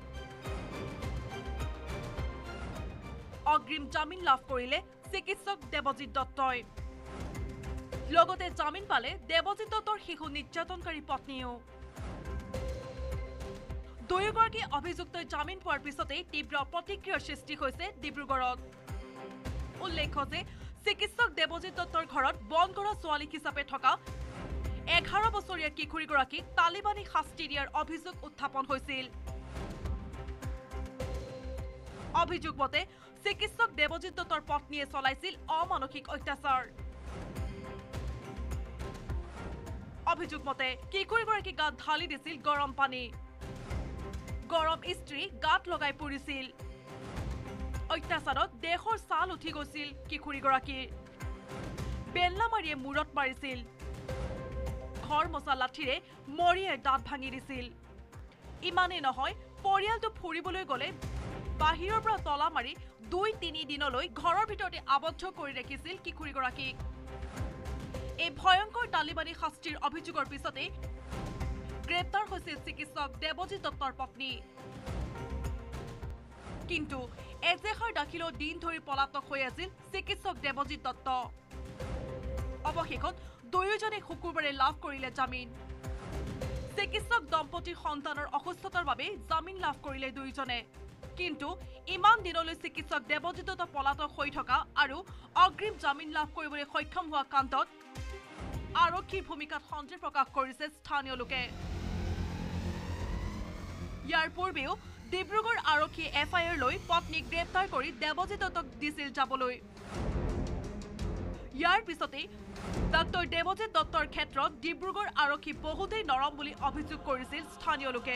অগ্ৰিম জামিন লাভ কৰিলে চিকিৎসক দেৱজিৎ দত্তই লগতে জামিন পালে দেৱজিৎ দত্তৰ শিশু নিৰ্যাতনকাৰী পত্নীও দুয়োগৰাকী অভিযুক্তই জামিন পোৱাৰ পিছতেই তীব্ৰ প্ৰতিক্ৰিয়াৰ সৃষ্টি হৈছে ডিব্ৰুগড়ত উল্লেখ্য যে চিকিৎসক দেৱজিৎ দত্তৰ ঘৰত বন কৰা ছোৱালী হিচাপে থকা 11 বছৰীয়া কিশোৰীগৰাকীক তালিবানী শাস্তি দিয়াৰ অভিযোগ উত্থাপন হৈছিল অভিযোগ মতে চিকিৎসক দেৱজিৎ দত্তৰ পত্নীয়ে চলাইছিল অমানসিক অত্যাচাৰ অভিযোগ মতে কিশোৰীগৰাকী গাত ঢালি দিছিল গৰম পানী গৰম ইস্ত্ৰি গাত লগাই পৰিছিল অত্যাচাৰত দেহৰ ছাল উঠি গৈছিল কিশোৰীগৰাকীৰ বেল্লা মাৰিয়ে মূৰত মাৰিছিল ঘৰ মচা লাঠিৰে মৰিয়াই দাঁত ভাঙি দিছিল ইমানেই নহয় পৰিয়ালটো ফুৰিবলৈ গ'লে বাহিৰৰ পৰা তলা মাৰি 2-3 দিনলৈ ঘৰৰ ভিতৰতে আবদ্ধ কৰি ৰাখিছিল কিশোৰীগৰাকীক এই ভয়ংকৰ তালিবানী শাস্তিৰ অভিযোগৰ পিছতে গ্ৰেপ্তাৰ হৈছিল চিকিৎসক দেৱজিৎ দত্তৰ পত্নী কিন্তু এজেহাৰ দাখিলৰ দিন ধৰি পলাতক হৈ আছিল চিকিৎসক দেৱজিৎ দত্ত অৱশেষত দুয়োজনে শুকুৰবাৰে লাভ কৰিলে জামিন চিকিৎসক দম্পতিৰ সন্তানৰ অসুস্থতাৰ বাবে জামিন লাভ কৰিলে দুয়োজনে কিন্তু ইমান দিনলৈ চিকিৎসক দেৱজিৎ দত্ত পলাতক হৈ থকা আৰু অগ্ৰিম জামিন লাভ কৰিবলৈ সক্ষম হোৱা কাণ্ডত আৰক্ষীৰ ভূমিকাত সন্দেহ প্ৰকাশ কৰিছে স্থানীয় লোকে ইয়াৰ পূৰ্বেও ডিব্ৰুগড় আৰক্ষীয়ে FIR লৈ পত্নীক গ্ৰেপ্তাৰ কৰি দেৱজিৎ দত্তক দিছিল যাবলৈ ইয়াৰ পিছতে ডক্টৰ দেৱজিৎ দত্তৰ ক্ষেত্ৰত ডিব্ৰুগড় আৰক্ষী বহুতেই নৰম বুলি অভিযোগ কৰিছিল স্থানীয় লোকে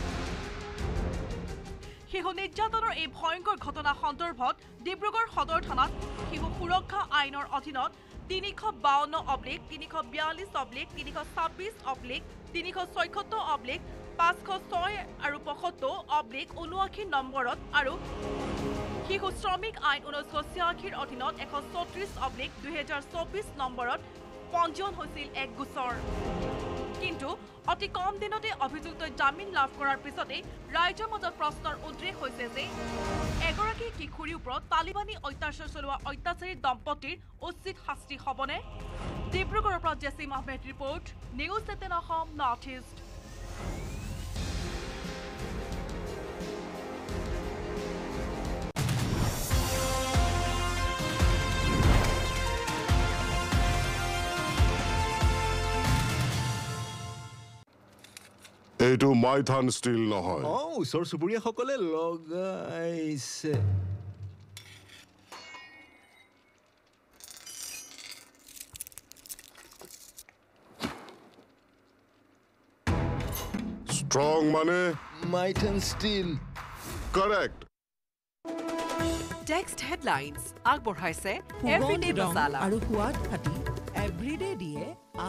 শিশু নিৰ্যাতনৰ এই ভয়ংকৰ ঘটনা সন্দৰ্ভত ডিব্ৰুগড় সদৰ থানাত শিশু সুৰক্ষা আইনৰ অধীনত 352/326/326/576/579 আৰু 75/79 নম্বৰত আৰু শিশু শ্ৰমিক আইন 1986 অধীনত 134/2024 নম্বৰত পঞ্জীয়ন হৈছিল এক গোচৰ কিন্তু অতি কম দিনতে অভিযুক্ত জামিন লাভ কৰাৰ পিছতে ৰাজ্যৰ মাজত প্ৰশ্নৰ উদ্ৰেক হৈছে যে এগৰাকী কিশোৰীৰ ওপৰত তালিবানী অত্যাচাৰ চলোৱা অত্যাচাৰী দম্পতিৰ উচিত শাস্তি হ'বনে ডিব্ৰুগড়ৰ পৰা Jasim Ahmed report news 18 Assam north east এইটো মাইথান ষ্টীল নহয়। ওচৰ চুবুৰীয়াসকলে লগাইছে। ষ্ট্ৰং মানে Maithan steel. Correct. Text headlines আগবঢ়াইছে এভৰিডে মছালা আৰু সোৱাদ খাটি এভৰিডে দিয়ে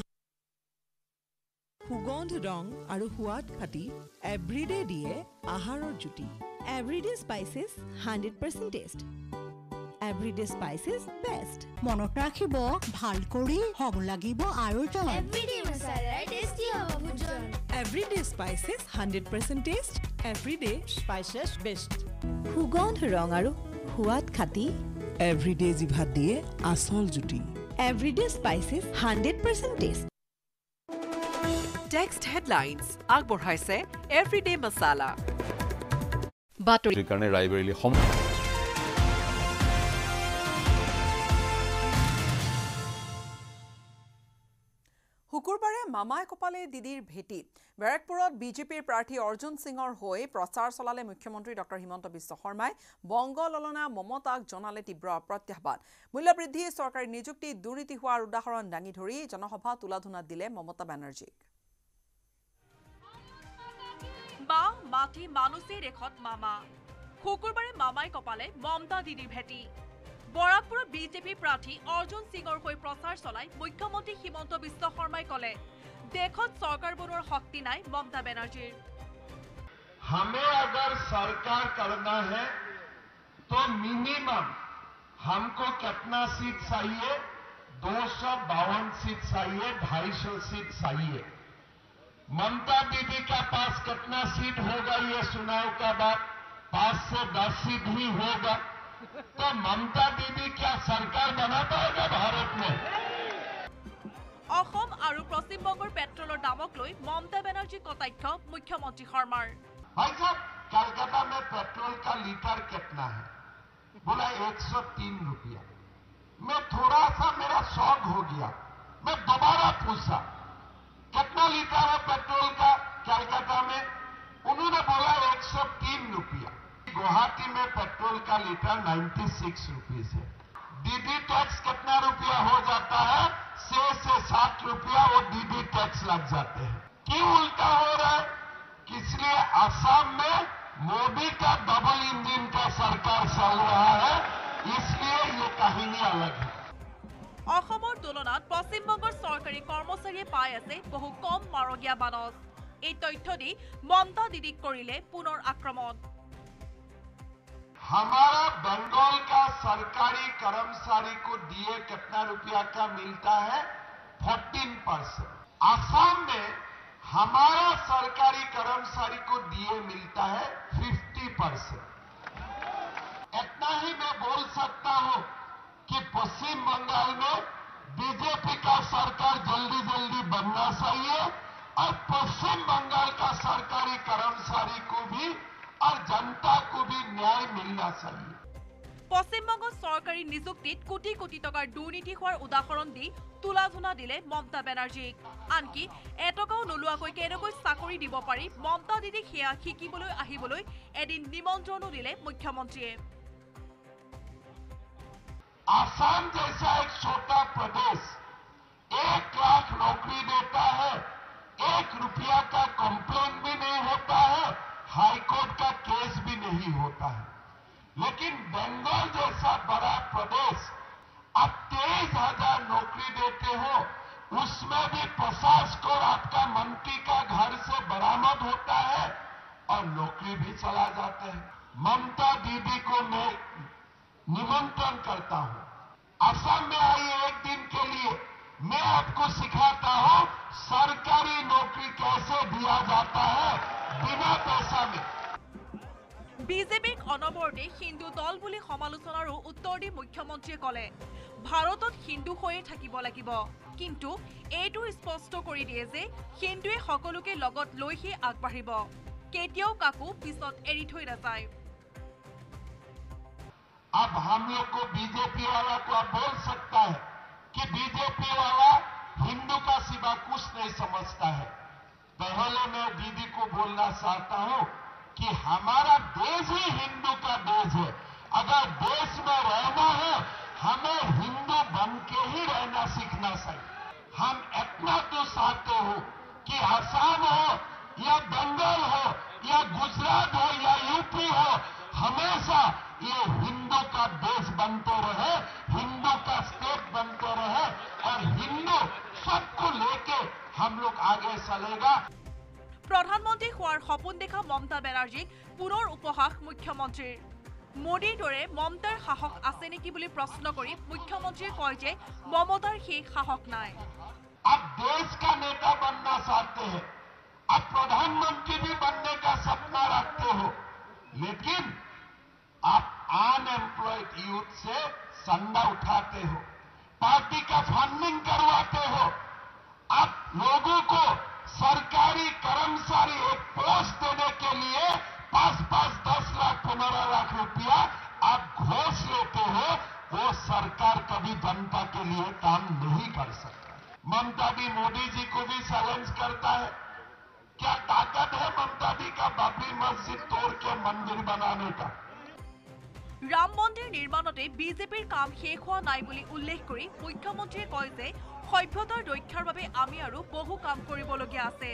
সুগন্ধ ৰং আৰু সোৱাদ খাটি এভৰিডে দিয়ে আহাৰৰ জুতি। Everyday spices 100% taste. Everyday spices best. মনত ৰাখিব ভাল কৰি হব লাগিব আৰু এভৰিডে মছালাৰ টেষ্টি হ'ব ভোজন। Everyday spices 100% taste. Everyday spices best. সুগন্ধ ৰং আৰু সোৱাদ খাটি এভৰিডে জিভাত দিয়ে আচল জুতি। Everyday spices 100% taste. Text headlines আগবঢ়াইছে এভৰিডে মছালা। বাতৰিৰ কাৰণে ৰাইবেৰেলি শুকুৰবাৰে মামাই কপালে দিদিৰ ভেটি। বেৰাকপুৰত বিজেপিৰ প্ৰাৰ্থী অৰ্জুন সিঙৰ হৈ প্ৰচাৰ চলালে মুখ্যমন্ত্ৰী ডক্টৰ হিমন্ত বিশ্ব শৰ্মাই। বংগ ললনা মমতাক জনালে তীব্ৰ প্ৰত্যাহ্বান। মূল্যবৃদ্ধি, চৰকাৰী নিযুক্তি, দুৰ্নীতি হোৱাৰ উদাহৰণ দাঙি ধৰি জনসভা তুলাধুনাত দিলে মমতা বেনাৰ্জীক। মাটি মানুচেই ৰেখত মামা। শুকুৰবাৰে মামাই কপালে মমতা দিদিৰ ভেটি। বৰাকপুৰত বিজেপি প্ৰাৰ্থী অৰ্জুন সিঙৰ হৈ প্ৰচাৰ চলাই মুখ্যমন্ত্ৰী হিমন্ত বিশ্ব শৰ্মাই ক'লে, দেশত চৰকাৰ বনোৱাৰ শক্তি নাই মমতা বেনাৰ্জীৰ। हमें अगर सरकार करना है तो मिनिमम हमको कितना सीट चाहिए? 252 सीट चाहिए, 250 सीट चाहिए। ममता दीदी का पास कितना सीट होगा ये चुनाव का बाद? 5 से 10 सीट ही होगा। तो ममता दीदी क्या सरकार बना पाएगा भारत में? অসম আৰু পশ্চিমবংগৰ পেট্ৰলৰ দামক লৈ মমতা বেনাৰ্জীৰ কটাক্ষ মুখ্যমন্ত্ৰী শৰ্মাৰ। भाई साहब, कलकत्ता में पेट्रोल का लीटर कितना है? बोला 103 रुपया। मैं थोड़ा सा मेरा शौक हो गया, मैं दोबारा पूछा कितना लीटर है पेट्रोल का कलकत्ता में? उन्होंने बोला 103 रुपया। गुवाहाटी में पेट्रोल का लीटर 96 रुपीस है। डीडी टैक्स कितना रुपया हो जाता है? 6 से 7 रुपया वो डीडी टैक्स लग जाते हैं। क्यों उल्टा हो रहा है? इसलिए असम में मोदी का डबल इंजन का सरकार चल रहा है, इसलिए ये कहानी अलग है। অসমৰ তুলনাত পশ্চিমবংগৰ চৰকাৰী কৰ্মচাৰীয়ে পাই আছে বহু কম মাৰগীয়া বানচ। এই তথ্য দি মমতা দিদিক কৰিলে পুনৰ আক্ৰমণ। हमारा बंगाल का सरकारी कर्मचारी को डीए कितना रुपया का मिलता है? 14%। असम में हमारा सरकारी कर्मचारी को डीए मिलता है 50%। इतना ही मैं बोल सकता हूं कि पश्चिम बंगाल में बीजेपी का सरकार जल्दी जल्दी बनना चाहिए और पश्चिम बंगाल का सरकारी कर्मचारी को भी और जनता को भी न्याय मिलना चाहिए। পশ্চিমবংগত চৰকাৰী নিযুক্তিত কোটি কোটি টকাৰ দুৰ্নীতি হোৱাৰ উদাহৰণ দি তুলাধুনা দিলে মমতা বেনাৰ্জীক। আনকি এটকাও নোলোৱাকৈ কেনেকৈ চাকৰি দিব পাৰি মমতা দিদিক সেয়া শিকিবলৈ আহিবলৈ এদিন নিমন্ত্ৰণো দিলে মুখ্যমন্ত্ৰীয়ে। आसाम जैसा एक छोटा प्रदेश 1 लाख नौकरी देता है, 1 रुपया का कंप्लेन भी नहीं होता है, हाईकोर्ट का केस भी नहीं होता है। लेकिन बंगाल जैसा बड़ा प्रदेश अब 23,000 नौकरी देते हो, उसमें भी 50 करोड़ आपका मंत्री का घर से बरामद होता है और नौकरी भी चला जाते हैं। ममता दीदी को मैं निमंत्रण करता हूं, असम में आइए एक दिन के लिए, मैं आपको सिखाता हूं सरकारी नौकरी कैसे दिया जाता है बिना पैसा में। বিজেপিক অনবৰতে হিন্দু দল বুলি সমালোচনাৰো উত্তৰ দি মুখ্যমন্ত্ৰীয়ে ক'লে, ভাৰতত হিন্দু হৈয়ে থাকিব লাগিব, কিন্তু এইটো স্পষ্ট কৰি দিয়ে যে হিন্দুৱে সকলোকে লগত লৈহে আগবাঢ়িব, কেতিয়াও কাকো পিছত এৰি থৈ নাযায়। अब हम लोग को बीजेपी वाला को अब बोल सकता है कि बीजेपी वाला हिंदू का सिवा कुछ नहीं समझता है, पहले मैं दीदी को बोलना चाहता हूं कि हमारा देश ही हिंदू का देश है। अगर देश में रहना है हमें हिंदू बन के ही रहना सीखना चाहिए। हम इतना तो चाहते हो कि असम हो या बंगाल हो या गुजरात हो या यूपी हो, हमेशा ये हिंदू का देश बनते रहे, हिंदू का स्टेट बनते रहे और हिंदू सबको लेके हम लोग आगे चलेगा। प्रधानमंत्री होৱাৰ সপোন দেখা মমতা বেনাৰ্জীক পুনৰ উপহাস মুখ্যমন্ত্ৰীৰ। মোদীৰ দৰে মমতাৰ সাহস আছে নেকি বুলি প্ৰশ্ন কৰি মুখ্যমন্ত্ৰীয়ে কয় যে মমতাৰ সেই সাহস নাই। अब देश का नेता बनना चाहते हैं, अब प्रधानमंत्री भी बनने का सपना रखते हो, लेकिन आप अनएम्प्लॉयड यूथ से चंदा उठाते हो, पार्टी का फंडिंग करवाते हो। आप लोगों को सरकारी कर्मचारी एक पोस्ट देने के लिए 5-5, 10 लाख, 15 लाख रुपया आप घोष लेते हो। वो सरकार कभी जनता के लिए काम नहीं कर सकता। ममता दी मोदी जी को भी चैलेंज करता है, क्या ताकत है ममता दी का बाबरी मस्जिद तोड़ के मंदिर बनाने का? राम मन्दिर निर्माणते বিজেপিৰ কাম শেষ হোৱা নাই বুলি উল্লেখ কৰি মুখ্যমন্ত্ৰীয়ে কয় যে সভ্যতাৰ ৰক্ষাৰ বাবে আমি আৰু বহু কাম কৰিবলগীয়া আছে।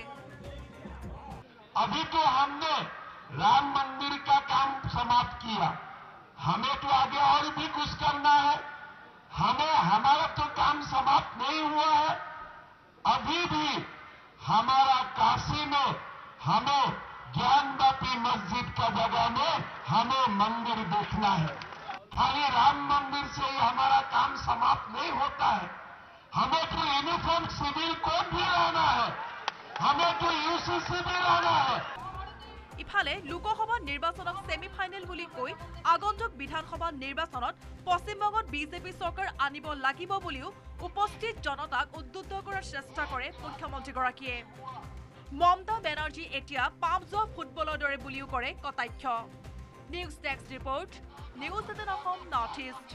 अभी तो हमने राम मंदिर का काम समाप्त किया, हमें तो आगे और भी कुछ करना है। हमारा तो काम समाप्त नहीं हुआ है। अभी भी हमारा काशी में हमें ज्ञानवापी मस्जिद का जगह में हमें मंदिर देखना है। खाली राम मंदिर से ही हमारा काम समाप्त नहीं होता है। हमें तो यूनिफॉर्म सिविल कोड भी लाना है, हमें तो यूसीसी भी लाना है। ইফালে লোকসভা নিৰ্বাচনক সেমি ফাইনেল বুলি কৈ আগন্তুক বিধানসভা নিৰ্বাচনত পশ্চিমবংগত বিজেপি চৰকাৰ আনিব লাগিব বুলিও উপস্থিত জনতাক উদ্বুদ্ধ কৰাৰ চেষ্টা কৰে মুখ্যমন্ত্ৰীগৰাকীয়ে। মমতা বেনাৰ্জী এতিয়া পাম যোৱা ফুটবলৰ দৰে বুলিও কৰে কটাক্ষ। News desk report, news 18 Assam north east.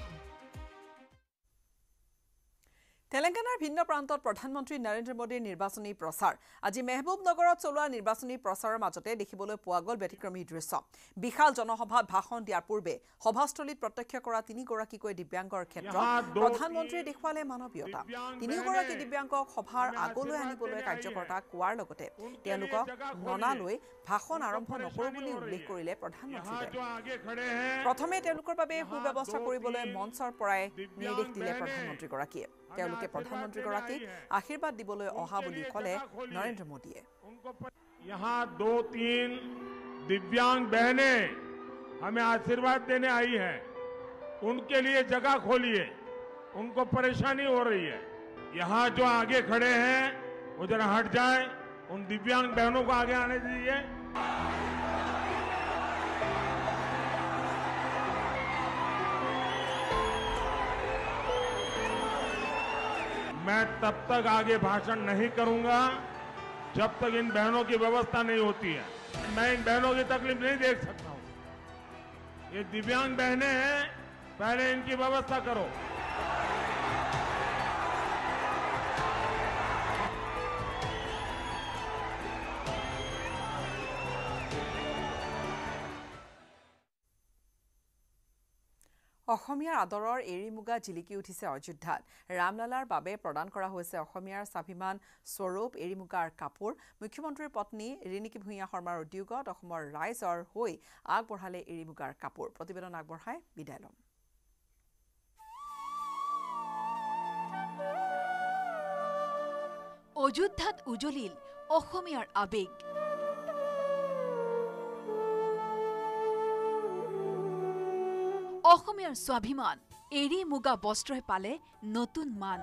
তেলেংগানাৰ ভিন্ন প্ৰান্তত প্ৰধানমন্ত্ৰী নৰেন্দ্ৰ মোদীৰ নিৰ্বাচনী প্ৰচাৰ। আজি মেহবুবনগৰত চলোৱা নিৰ্বাচনী প্ৰচাৰৰ মাজতে দেখিবলৈ পোৱা গ'ল ব্যতিক্ৰমী দৃশ্য। বিশাল জনসভাত ভাষণ দিয়াৰ পূৰ্বে সভাস্থলীত প্ৰত্যক্ষ কৰা তিনিগৰাকীকৈ দিব্যাংগৰ ক্ষেত্ৰত প্ৰধানমন্ত্ৰীয়ে দেখুৱালে মানৱীয়তা। তিনিওগৰাকী দিব্যাংগক সভাৰ আগলৈ আনিবলৈ কাৰ্যকৰ্তাক কোৱাৰ লগতে তেওঁলোকক ননালৈ ভাষণ আৰম্ভ নকৰোঁ বুলি উল্লেখ কৰিলে প্ৰধানমন্ত্ৰীয়ে। প্ৰথমে তেওঁলোকৰ বাবে সুব্যৱস্থা কৰিবলৈ মঞ্চৰ পৰাই নিৰ্দেশ দিলে প্ৰধানমন্ত্ৰীগৰাকীয়ে। তেওঁলোকে প্ৰধানমন্ত্ৰীগৰাকীক আশীৰ্বাদ দিবলৈ অহা বুলি ক'লে নৰেন্দ্ৰ মোদীয়ে। यहाँ 2-3 दिव्यांग बहनें हमें आशीर्वाद देने आई हैं, उनके लिए जगह खोलिए, उनको परेशानी हो रही है। यहाँ जो आगे खड़े हैं वो जरा हट जाएं, उन दिव्यांग बहनों को आगे आने दीजिए। मैं तब तक आगे भाषण नहीं करूंगा जब तक इन बहनों की व्यवस्था नहीं होती है। मैं इन बहनों की तकलीफ नहीं देख सकता हूं। ये दिव्यांग बहनें हैं, पहले इनकी व्यवस्था करो। অসমীয়াৰ আদৰৰ এৰি মুগা জিলিকি উঠিছে অযোধ্যাত। ৰামলালাৰ বাবে প্ৰদান কৰা হৈছে অসমীয়াৰ স্বাভিমান স্বৰূপ এৰি মুগাৰ কাপোৰ। মুখ্যমন্ত্ৰীৰ পত্নী ৰিণিকী ভূঞা শৰ্মাৰ উদ্যোগত অসমৰ ৰাইজৰ হৈ আগবঢ়ালে এৰি মুগাৰ কাপোৰ। প্ৰতিবেদন আগবঢ়াই বিদায় ল'ম। অযোধ্যাত উজলিল অসমীয়াৰ আবেগ। অসমীয়াৰ স্বাভিমান এৰি মুগা বস্ত্ৰই পালে নতুন মান।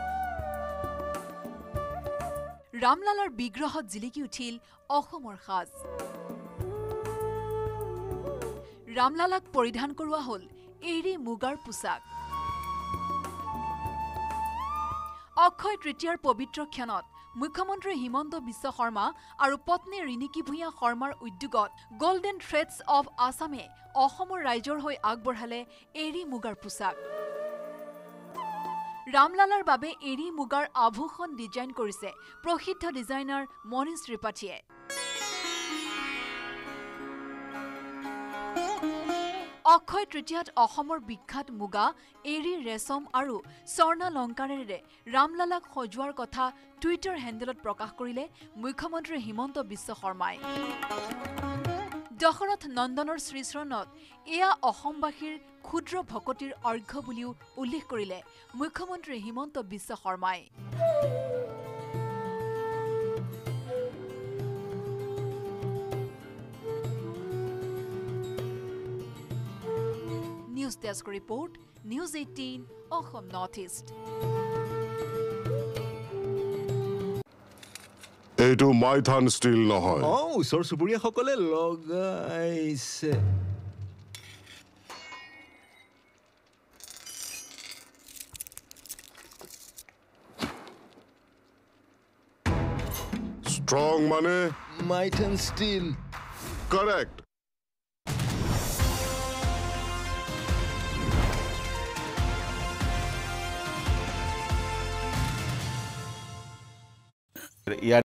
ৰামলালাৰ বিগ্ৰহত জিলিকি উঠিল অসমৰ সাজ। ৰামলালাক পৰিধান কৰোৱা হ'ল এৰি মুগাৰ পোছাক। অক্ষয় তৃতীয়াৰ পবিত্ৰ ক্ষণত মুখ্যমন্ত্ৰী হিমন্ত বিশ্ব শৰ্মা আৰু পত্নী ৰিণিকী ভূঞা শৰ্মাৰ উদ্যোগত গোল্ডেন থ্ৰেডছ অৱ আছামে অসমৰ ৰাইজৰ হৈ আগবঢ়ালে এৰি মুগাৰ পোছাক। ৰামলালাৰ বাবে এৰী মুগাৰ আভূষণ ডিজাইন কৰিছে প্ৰসিদ্ধ ডিজাইনাৰ মনীষ ত্ৰিপাঠীয়ে। অক্ষয় তৃতীয়াত অসমৰ বিখ্যাত মুগা, এৰী, ৰেচম আৰু স্বৰ্ণালংকাৰেৰে ৰামলালাক সজোৱাৰ কথা টুইটাৰ হেণ্ডেলত প্ৰকাশ কৰিলে মুখ্যমন্ত্ৰী হিমন্ত বিশ্ব শৰ্মাই। দশৰথ নন্দনৰ শ্ৰীচৰণত এয়া অসমবাসীৰ ক্ষুদ্ৰ ভকতিৰ অৰ্ঘ্য বুলিও উল্লেখ কৰিলে মুখ্যমন্ত্ৰী হিমন্ত বিশ্ব শৰ্মাই। News desk report, news 18 Assam north east. এইটো মাইথান ষ্টিল নহয়। ওচৰ চুবুৰীয়াসকলে লগাইছে। ষ্ট্ৰং মানে মাইথান ষ্টিল। কাৰেক্ট। ইয়াৰ